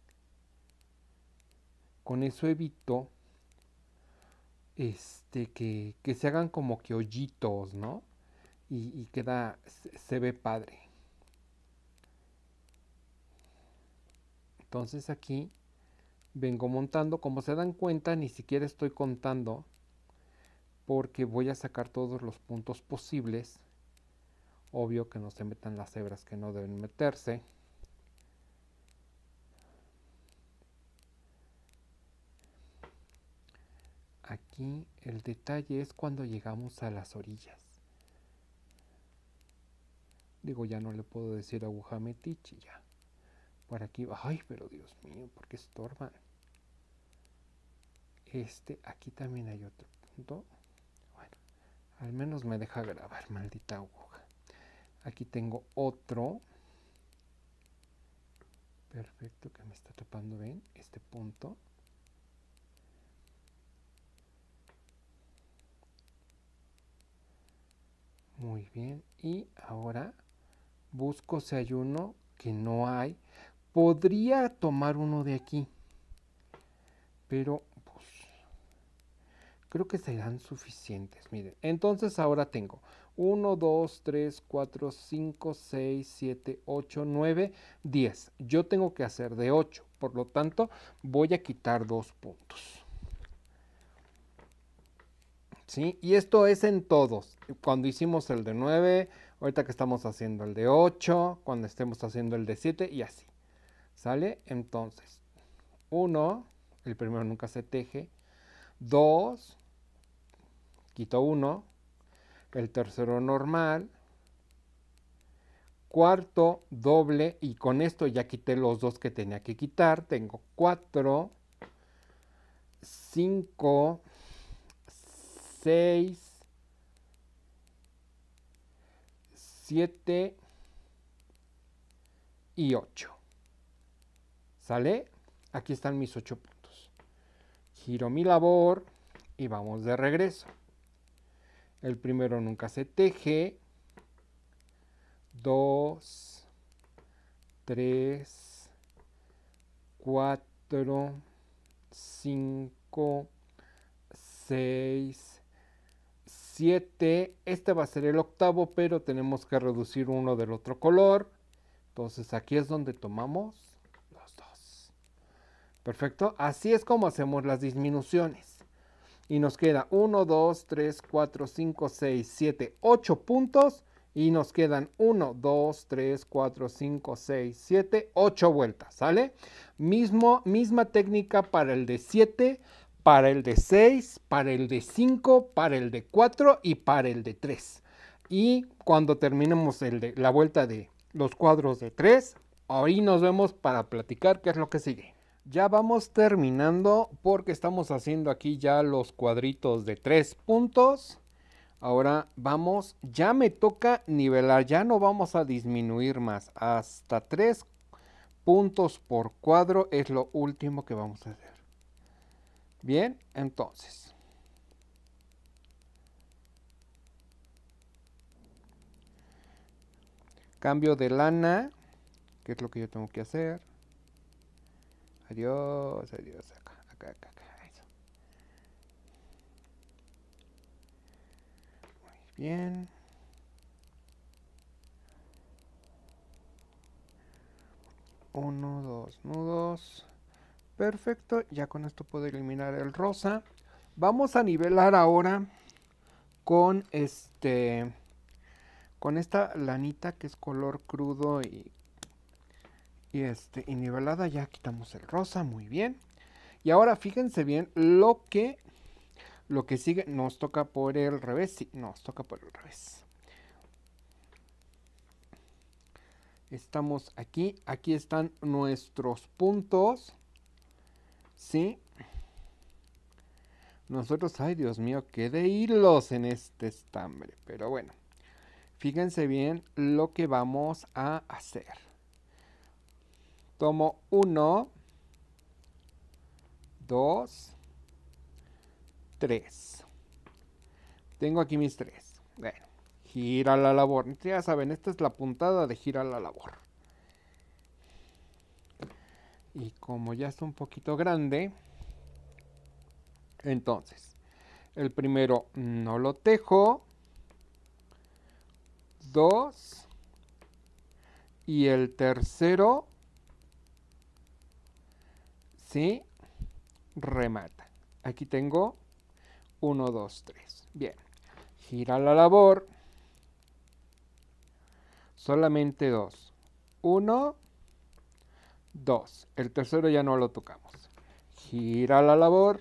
con eso evito este, que, que se hagan como que hoyitos, ¿no? Y, y queda, se, se ve padre. Entonces aquí vengo montando, como se dan cuenta, ni siquiera estoy contando porque voy a sacar todos los puntos posibles. Obvio que no se metan las hebras que no deben meterse. Aquí el detalle es cuando llegamos a las orillas. Digo, ya no le puedo decir aguja metiche, ya. Por aquí, ay, pero Dios mío, ¿por qué estorban? Este, aquí también hay otro punto. Bueno, al menos me deja grabar, maldita aguja. Aquí tengo otro. Perfecto, que me está tapando, ¿ven? Este punto. Muy bien, y ahora busco si hay uno que no hay. Podría tomar uno de aquí, pero pues creo que serán suficientes. Miren, entonces ahora tengo uno, dos, tres, cuatro, cinco, seis, siete, ocho, nueve, diez. Yo tengo que hacer de ocho, por lo tanto voy a quitar dos puntos. ¿Sí? Y esto es en todos. Cuando hicimos el de nueve, ahorita que estamos haciendo el de ocho, cuando estemos haciendo el de siete y así. ¿Sale? Entonces, uno, el primero nunca se teje. dos, quito uno. El tercero normal. Cuarto doble y con esto ya quité los dos que tenía que quitar. Tengo cuatro, cinco, seis, siete y ocho. ¿Sale? Aquí están mis ocho puntos. Giro mi labor y vamos de regreso. El primero nunca se teje. dos, tres, cuatro, cinco, seis, siete. Este va a ser el octavo, pero tenemos que reducir uno del otro color. Entonces aquí es donde tomamos los dos. Perfecto. Así es como hacemos las disminuciones. Y nos queda uno, dos, tres, cuatro, cinco, seis, siete, ocho puntos. Y nos quedan uno, dos, tres, cuatro, cinco, seis, siete, ocho vueltas. ¿Sale? Mismo, misma técnica para el de siete, para el de seis, para el de cinco, para el de cuatro y para el de tres. Y cuando terminemos el de, la vuelta de los cuadros de tres, ahí nos vemos para platicar qué es lo que sigue. Ya vamos terminando porque estamos haciendo aquí ya los cuadritos de tres puntos. Ahora vamos, ya me toca nivelar, ya no vamos a disminuir más. Hasta tres puntos por cuadro es lo último que vamos a hacer. Bien, entonces. Cambio de lana, que es lo que yo tengo que hacer. Adiós, adiós, acá, acá, acá, acá. Eso. Muy bien. Uno, dos nudos. Perfecto, ya con esto puedo eliminar el rosa. Vamos a nivelar ahora con este, con esta lanita que es color crudo y, y este, y nivelada. Ya quitamos el rosa, muy bien. Y ahora fíjense bien lo que, lo que sigue. Nos toca por el revés, sí, nos toca por el revés. Estamos aquí, aquí están nuestros puntos, ¿sí? Nosotros, ay Dios mío, qué de hilos en este estambre. Pero bueno, fíjense bien lo que vamos a hacer. Tomo uno, dos, tres. Tengo aquí mis tres. Bueno, gira la labor. Ya saben, esta es la puntada de gira la labor. Y como ya está un poquito grande, entonces, el primero no lo tejo. Dos. Y el tercero, ¿sí? Remata. Aquí tengo uno, dos, tres. Bien. Gira la labor. Solamente dos. Uno, dos. El tercero ya no lo tocamos. Gira la labor.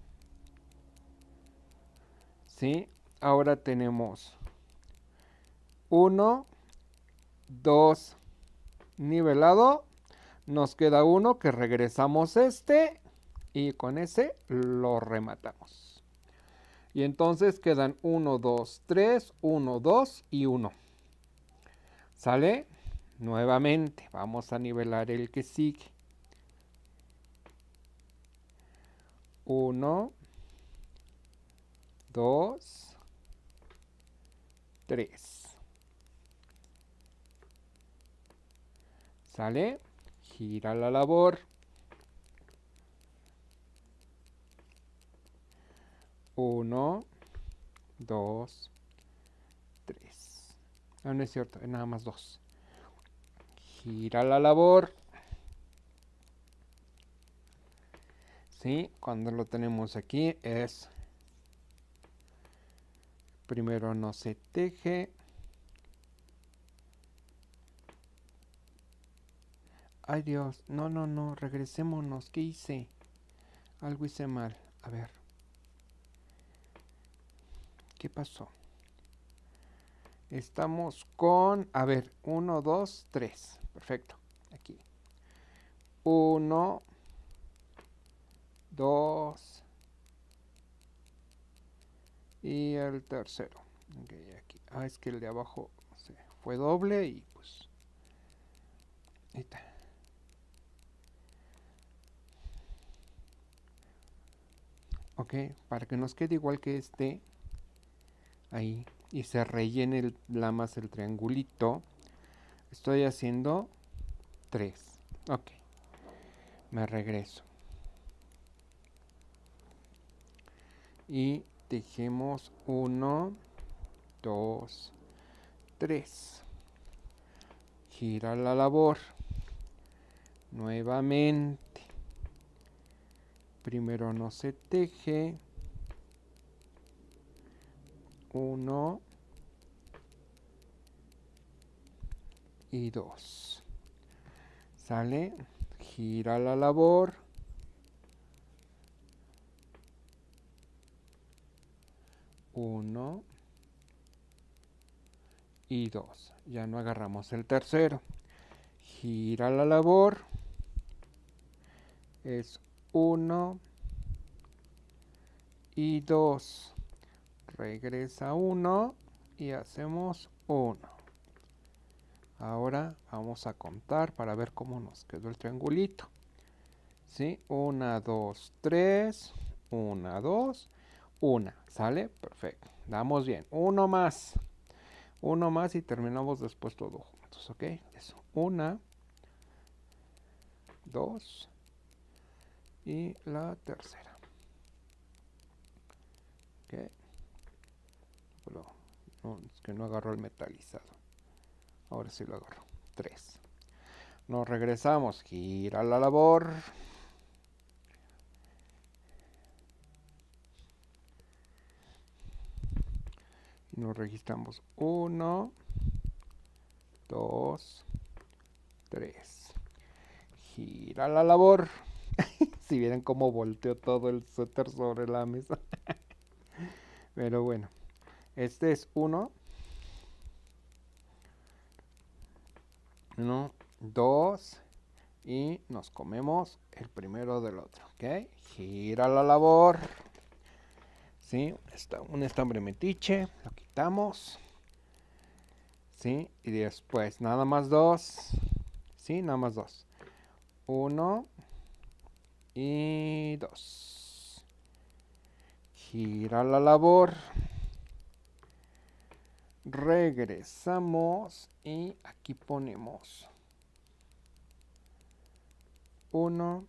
¿Sí? Ahora tenemos uno, dos, nivelado. Nos queda uno que regresamos este y con ese lo rematamos. Y entonces quedan uno, dos, tres, uno, dos y uno. ¿Sale? Nuevamente vamos a nivelar el que sigue. uno, dos, tres. ¿Sale? Gira la labor. uno, dos, tres. No, no es cierto, es nada más dos. Gira la labor. Sí, cuando lo tenemos aquí es... Primero no se teje. Ay Dios, no, no, no, regresémonos. ¿Qué hice? Algo hice mal. A ver. ¿Qué pasó? Estamos con... A ver, uno, dos, tres. Perfecto. Aquí. Uno, dos. Y el tercero. Ok, aquí. Ah, es que el de abajo no sé, fue doble y pues... Ahí está. Ok, para que nos quede igual que este. Ahí. Y se rellene el, la más el triangulito. Estoy haciendo tres. Ok. Me regreso. Y tejemos uno, dos, tres. Gira la labor. Nuevamente. Primero no se teje. Uno. Y dos. Sale. Gira la labor. Uno. Y dos. Ya no agarramos el tercero. Gira la labor. Es uno. Y dos. Regresa uno. Y hacemos uno. Ahora vamos a contar para ver cómo nos quedó el triangulito. ¿Sí? Una, dos, tres. Una, dos. Una. ¿Sale? Perfecto. Damos bien. Uno más. Uno más y terminamos después todo juntos. ¿Ok? Eso. Una. Dos. Y la tercera. ¿Ok? Pero no, es que no agarró el metalizado. Ahora sí lo agarro. Tres. Nos regresamos. Gira la labor. Y nos registramos. Uno. Dos. Tres. Gira la labor. Si vieran cómo volteó todo el suéter sobre la mesa. Pero bueno. Este es uno. Uno, dos. Y nos comemos el primero del otro. ¿Ok? Gira la labor. ¿Sí? Está un estambre metiche. Lo quitamos. ¿Sí? Y después nada más dos. ¿Sí? Nada más dos. Uno. Y dos. Gira la labor. Regresamos. Y aquí ponemos uno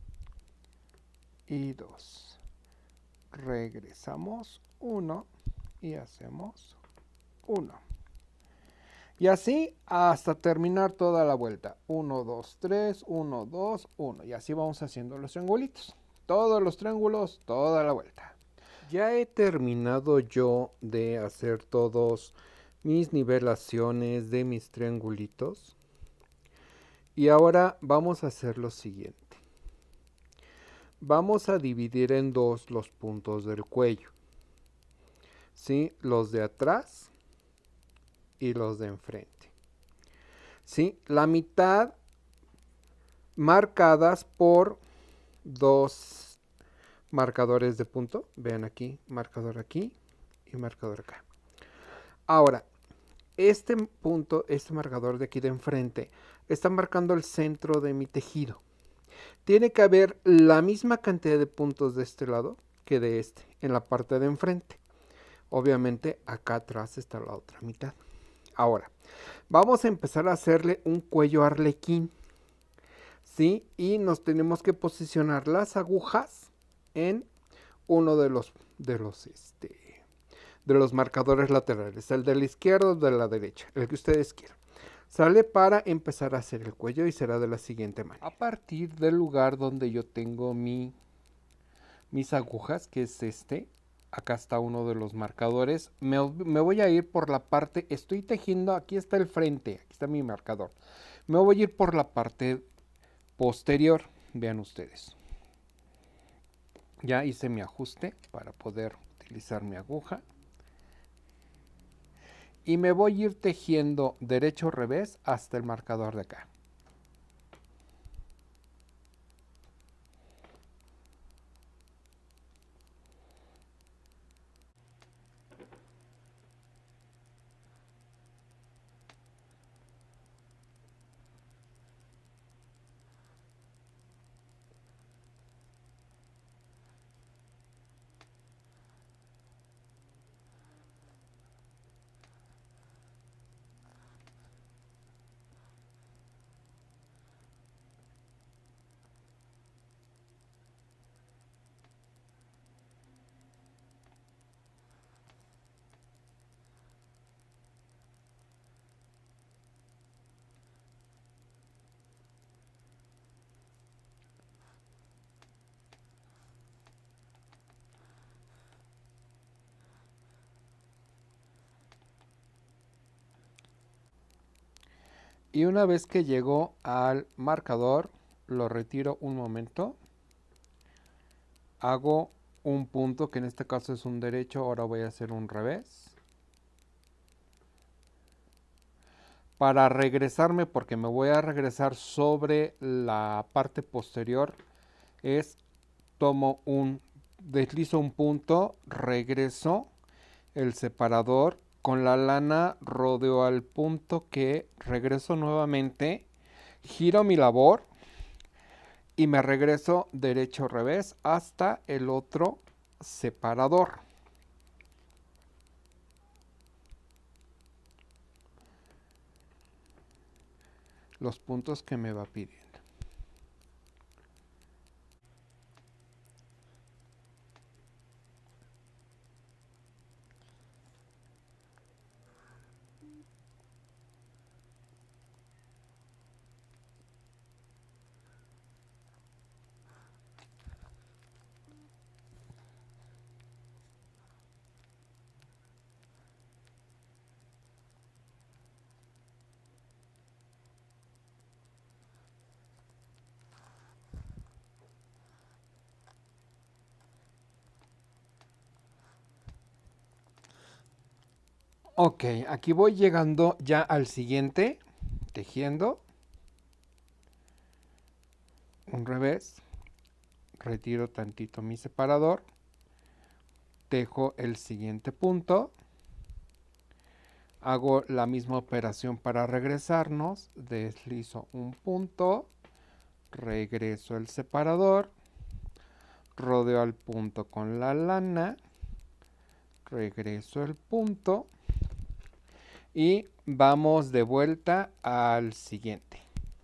y dos. Regresamos uno y hacemos uno. Y así hasta terminar toda la vuelta. uno, dos, tres, uno, dos, uno. Y así vamos haciendo los triangulitos. Todos los triángulos, toda la vuelta. Ya he terminado yo de hacer todos mis nivelaciones de mis triangulitos. Y ahora vamos a hacer lo siguiente. Vamos a dividir en dos los puntos del cuello. ¿Sí? Los de atrás y los de enfrente. ¿Sí? La mitad marcadas por dos marcadores de punto. Vean aquí, marcador aquí y marcador acá. Ahora, este punto, este marcador de aquí de enfrente, está marcando el centro de mi tejido. Tiene que haber la misma cantidad de puntos de este lado que de este, en la parte de enfrente. Obviamente acá atrás está la otra mitad. Ahora, vamos a empezar a hacerle un cuello arlequín. ¿Sí? Y nos tenemos que posicionar las agujas en uno de los, de los, este, de los marcadores laterales, el de la izquierda o de la derecha, el que ustedes quieran. Sale para empezar a hacer el cuello y será de la siguiente manera. A partir del lugar donde yo tengo mi, mis agujas, que es este, acá está uno de los marcadores, me, me voy a ir por la parte, estoy tejiendo, aquí está el frente, aquí está mi marcador. Me voy a ir por la parte posterior, vean ustedes. Ya hice mi ajuste para poder utilizar mi aguja. Y me voy a ir tejiendo derecho o revés hasta el marcador de acá. Y una vez que llego al marcador, lo retiro un momento. Hago un punto, que en este caso es un derecho, ahora voy a hacer un revés. Para regresarme, porque me voy a regresar sobre la parte posterior, es tomo un, deslizo un punto, regreso el separador. Con la lana rodeo al punto que regreso nuevamente, giro mi labor y me regreso derecho revés hasta el otro separador. Los puntos que me va pidiendo. Ok, aquí voy llegando ya al siguiente, tejiendo, un revés, retiro tantito mi separador, tejo el siguiente punto, hago la misma operación para regresarnos, deslizo un punto, regreso el separador, rodeo al punto con la lana, regreso el punto y vamos de vuelta al siguiente.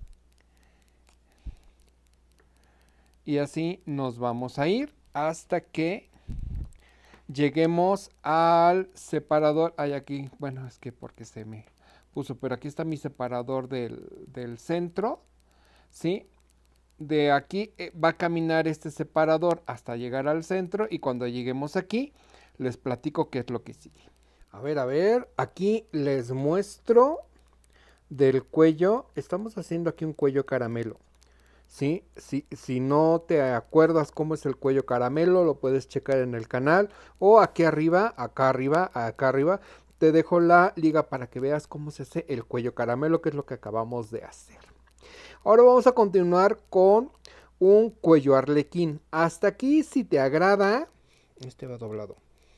Y así nos vamos a ir hasta que lleguemos al separador. Hay aquí, bueno, es que porque se me puso, pero aquí está mi separador del, del centro, ¿sí? De aquí eh, va a caminar este separador hasta llegar al centro y cuando lleguemos aquí les platico qué es lo que sigue. A ver, a ver, aquí les muestro del cuello. Estamos haciendo aquí un cuello caramelo. ¿Sí? Si, si no te acuerdas cómo es el cuello caramelo, lo puedes checar en el canal. O aquí arriba, acá arriba, acá arriba, te dejo la liga para que veas cómo se hace el cuello caramelo, que es lo que acabamos de hacer. Ahora vamos a continuar con un cuello arlequín. Hasta aquí, si te agrada, este va doblado.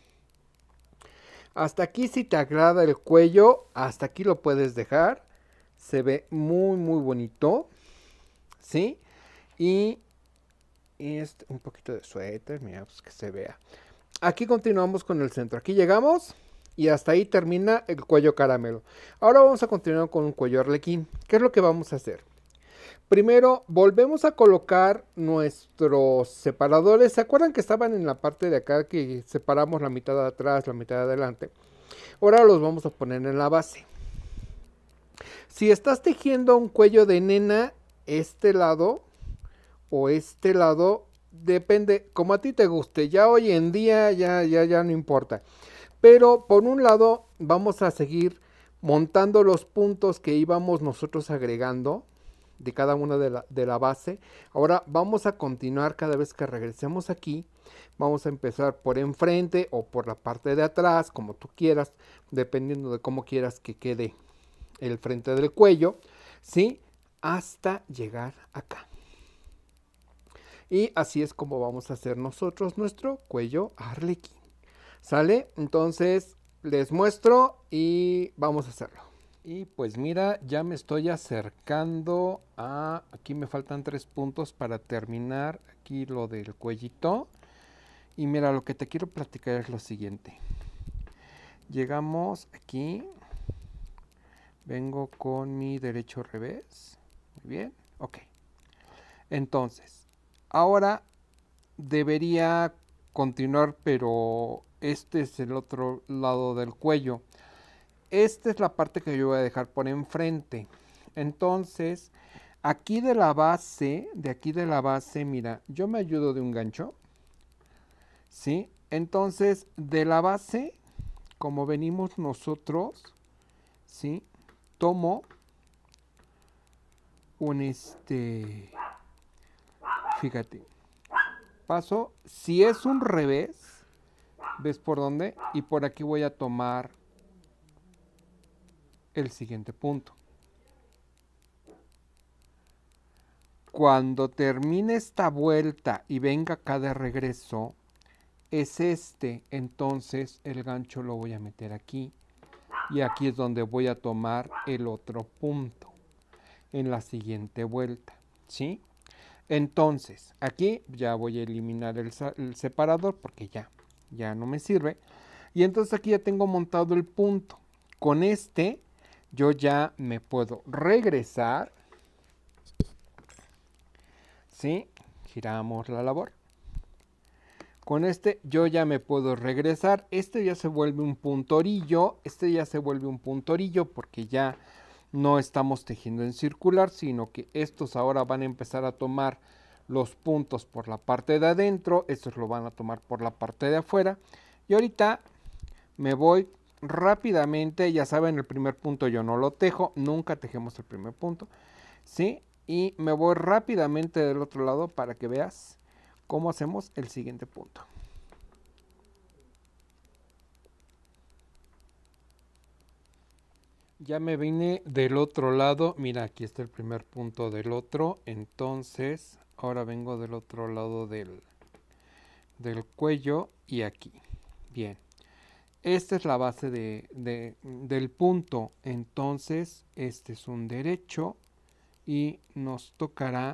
Hasta aquí, si te agrada el cuello, hasta aquí lo puedes dejar. Se ve muy, muy bonito. ¿Sí? Y, y este, un poquito de suéter, mira, pues que se vea. Aquí continuamos con el centro. Aquí llegamos y hasta ahí termina el cuello caramelo. Ahora vamos a continuar con un cuello arlequín. ¿Qué es lo que vamos a hacer? Primero volvemos a colocar nuestros separadores. ¿Se acuerdan que estaban en la parte de acá que separamos la mitad de atrás, la mitad de adelante? Ahora los vamos a poner en la base. Si estás tejiendo un cuello de nena, este lado o este lado, depende, como a ti te guste. Ya hoy en día ya, ya, ya no importa. Pero por un lado vamos a seguir montando los puntos que íbamos nosotros agregando de cada una de la, de la base. Ahora vamos a continuar cada vez que regresemos aquí. Vamos a empezar por enfrente o por la parte de atrás, como tú quieras, dependiendo de cómo quieras que quede el frente del cuello, ¿sí? Hasta llegar acá. Y así es como vamos a hacer nosotros nuestro cuello arlequín. ¿Sale? Entonces les muestro y vamos a hacerlo. Y pues mira, ya me estoy acercando a... Aquí me faltan tres puntos para terminar aquí lo del cuellito. Y mira, lo que te quiero platicar es lo siguiente. Llegamos aquí. Vengo con mi derecho revés. Muy bien, ok. Entonces, ahora debería continuar, pero este es el otro lado del cuello. Esta es la parte que yo voy a dejar por enfrente. Entonces, aquí de la base, de aquí de la base, mira, yo me ayudo de un gancho. ¿Sí? Entonces, de la base, como venimos nosotros, ¿sí? Tomo un este, fíjate, paso, si es un revés, ¿ves por dónde? Y por aquí voy a tomar el siguiente punto. Cuando termine esta vuelta y venga acá de regreso, es este, entonces el gancho lo voy a meter aquí. Y aquí es donde voy a tomar el otro punto en la siguiente vuelta, ¿sí? Entonces, aquí ya voy a eliminar el, el separador porque ya, ya no me sirve. Y entonces aquí ya tengo montado el punto. Con este yo ya me puedo regresar, ¿sí? Giramos la labor. Con este yo ya me puedo regresar. Este ya se vuelve un puntorillo. Este ya se vuelve un puntorillo porque ya no estamos tejiendo en circular, sino que estos ahora van a empezar a tomar los puntos por la parte de adentro. Estos lo van a tomar por la parte de afuera. Y ahorita me voy rápidamente. Ya saben, el primer punto yo no lo tejo. Nunca tejemos el primer punto, ¿sí? Y me voy rápidamente del otro lado para que veas cómo hacemos el siguiente punto. Ya me vine del otro lado. Mira, aquí está el primer punto del otro. Entonces, ahora vengo del otro lado del, del cuello y aquí. Bien. Esta es la base de, de, del punto. Entonces, este es un derecho y nos tocará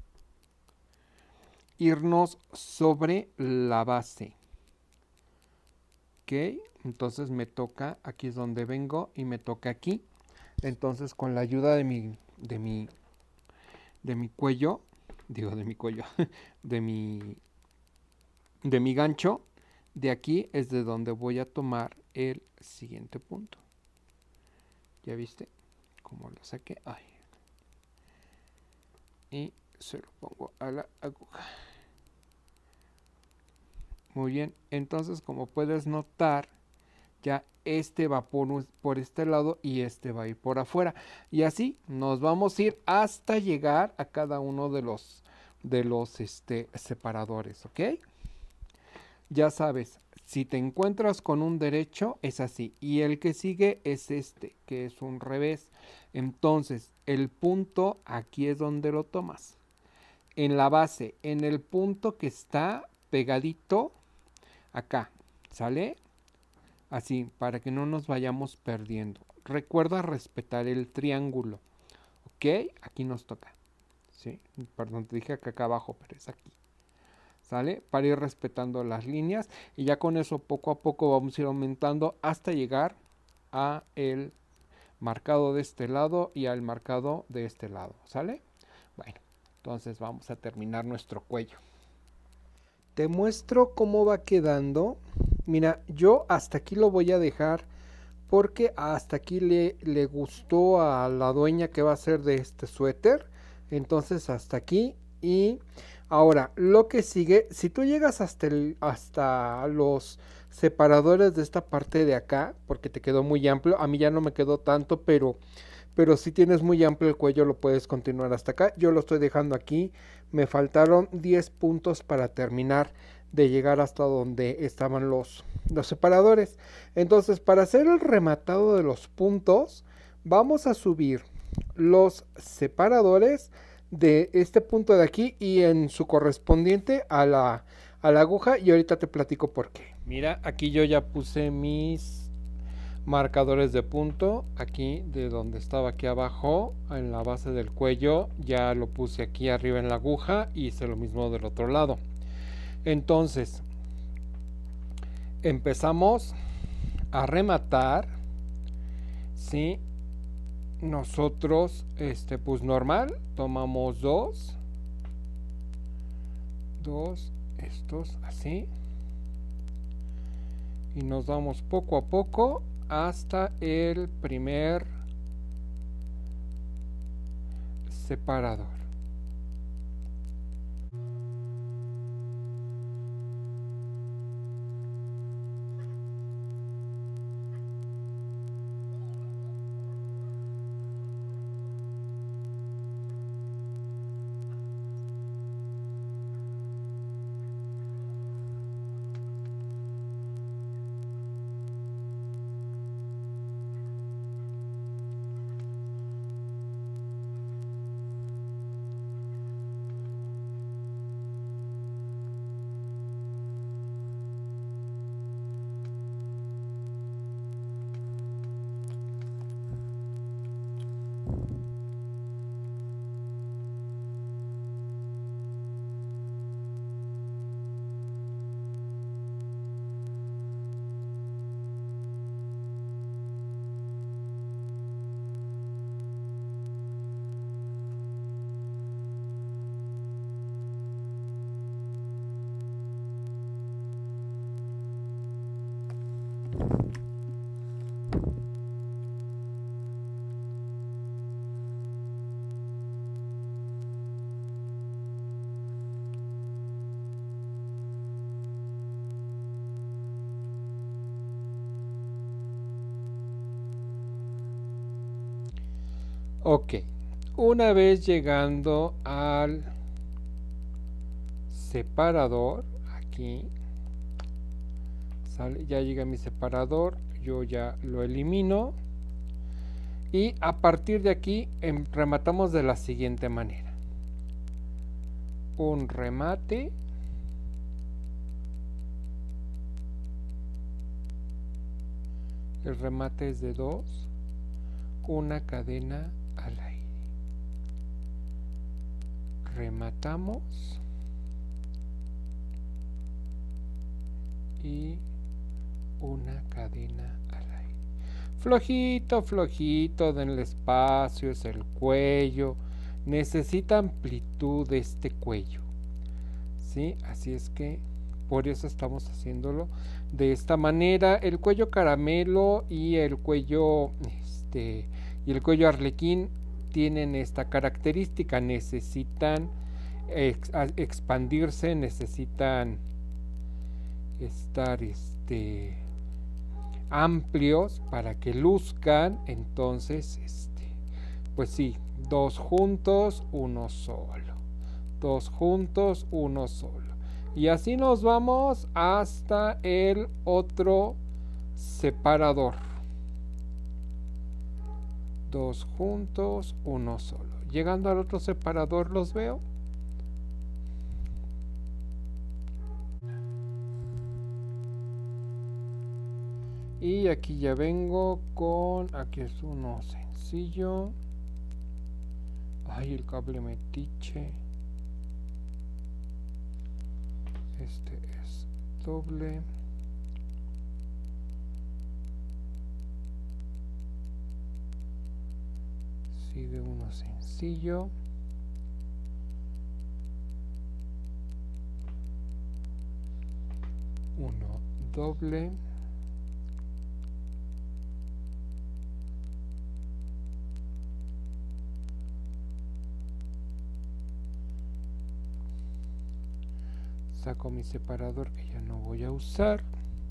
irnos sobre la base. Ok, entonces me toca, aquí es donde vengo y me toca aquí. Entonces con la ayuda de mi, de mi, de mi cuello, digo de mi cuello, de mi, de mi gancho, de aquí es de donde voy a tomar el siguiente punto. ¿Ya viste cómo lo saqué? Ay. Y se lo pongo a la aguja. Muy bien, entonces como puedes notar, ya este va por, por este lado y este va a ir por afuera. Y así nos vamos a ir hasta llegar a cada uno de los, de los este, separadores, ¿ok? Ya sabes, si te encuentras con un derecho es así. Y el que sigue es este, que es un revés. Entonces, el punto aquí es donde lo tomas. En la base, en el punto que está pegadito acá, ¿sale? Así, para que no nos vayamos perdiendo. Recuerda respetar el triángulo, ¿ok? Aquí nos toca, ¿sí? Perdón, te dije que acá abajo, pero es aquí, ¿sale? Para ir respetando las líneas y ya con eso poco a poco vamos a ir aumentando hasta llegar a el marcado de este lado y al marcado de este lado, ¿sale? Bueno, entonces vamos a terminar nuestro cuello. Te muestro cómo va quedando. Mira, yo hasta aquí lo voy a dejar porque hasta aquí le, le gustó a la dueña que va a ser de este suéter. Entonces hasta aquí. Y ahora, lo que sigue, si tú llegas hasta, el, hasta los separadores de esta parte de acá, porque te quedó muy amplio, a mí ya no me quedó tanto, pero, pero si tienes muy amplio el cuello lo puedes continuar hasta acá. Yo lo estoy dejando aquí. Me faltaron diez puntos para terminar de llegar hasta donde estaban los, los separadores. Entonces, para hacer el rematado de los puntos, vamos a subir los separadores de este punto de aquí y en su correspondiente a la, a la aguja, y ahorita te platico por qué. Mira, aquí yo ya puse mis marcadores de punto. Aquí de donde estaba aquí abajo en la base del cuello, ya lo puse aquí arriba en la aguja y hice lo mismo del otro lado. Entonces empezamos a rematar, ¿sí? Nosotros, este, pues normal, tomamos dos, dos, estos así, y nos vamos poco a poco hasta el primer separador. Ok, una vez llegando al separador, aquí sale, ya llega mi separador, yo ya lo elimino y a partir de aquí em, rematamos de la siguiente manera: un remate, el remate es de dos, una cadena al aire, rematamos y una cadena al aire. Flojito, flojito, denle espacio, es el cuello, necesita amplitud este cuello, ¿sí? Así es que por eso estamos haciéndolo de esta manera. El cuello caramelo y el cuello este y el cuello arlequín tienen esta característica, necesitan ex expandirse, necesitan estar este amplios para que luzcan. Entonces este pues sí, dos juntos, uno solo, dos juntos, uno solo, y así nos vamos hasta el otro separador. Dos juntos, uno solo. Llegando al otro separador los veo. Y aquí ya vengo con, aquí es uno sencillo. Ay, el cable metiche. Este es doble. Sigue uno sencillo. uno doble, saco mi separador que ya no voy a usar,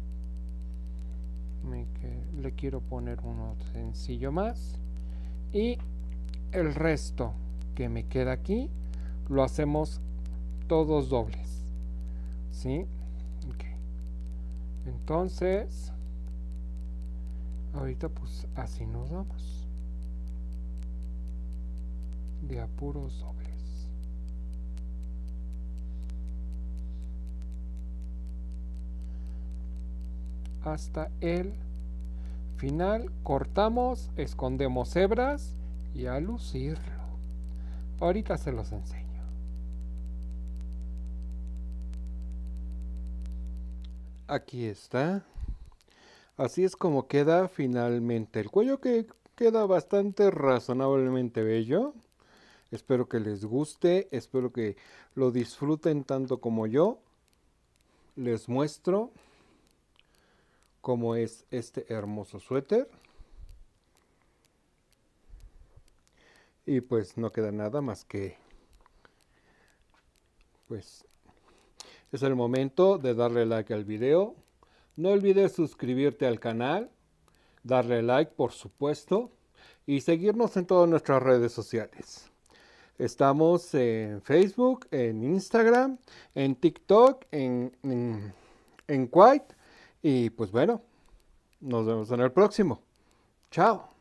me que, le quiero poner uno sencillo más, y el resto que me queda aquí lo hacemos todos dobles, ¿sí? Okay. Entonces ahorita pues así nos vamos de apuros dobles. Hasta el final, cortamos, escondemos hebras y a lucirlo. Ahorita se los enseño. Aquí está. Así es como queda finalmente el cuello, que queda bastante razonablemente bello. Espero que les guste, espero que lo disfruten tanto como yo. Les muestro cómo es este hermoso suéter. Y pues no queda nada más que, pues es el momento de darle like al video. No olvides suscribirte al canal, darle like por supuesto, y seguirnos en todas nuestras redes sociales. Estamos en Facebook, en Instagram, en TikTok, en, en, en Quite. Y pues bueno, nos vemos en el próximo. Chao.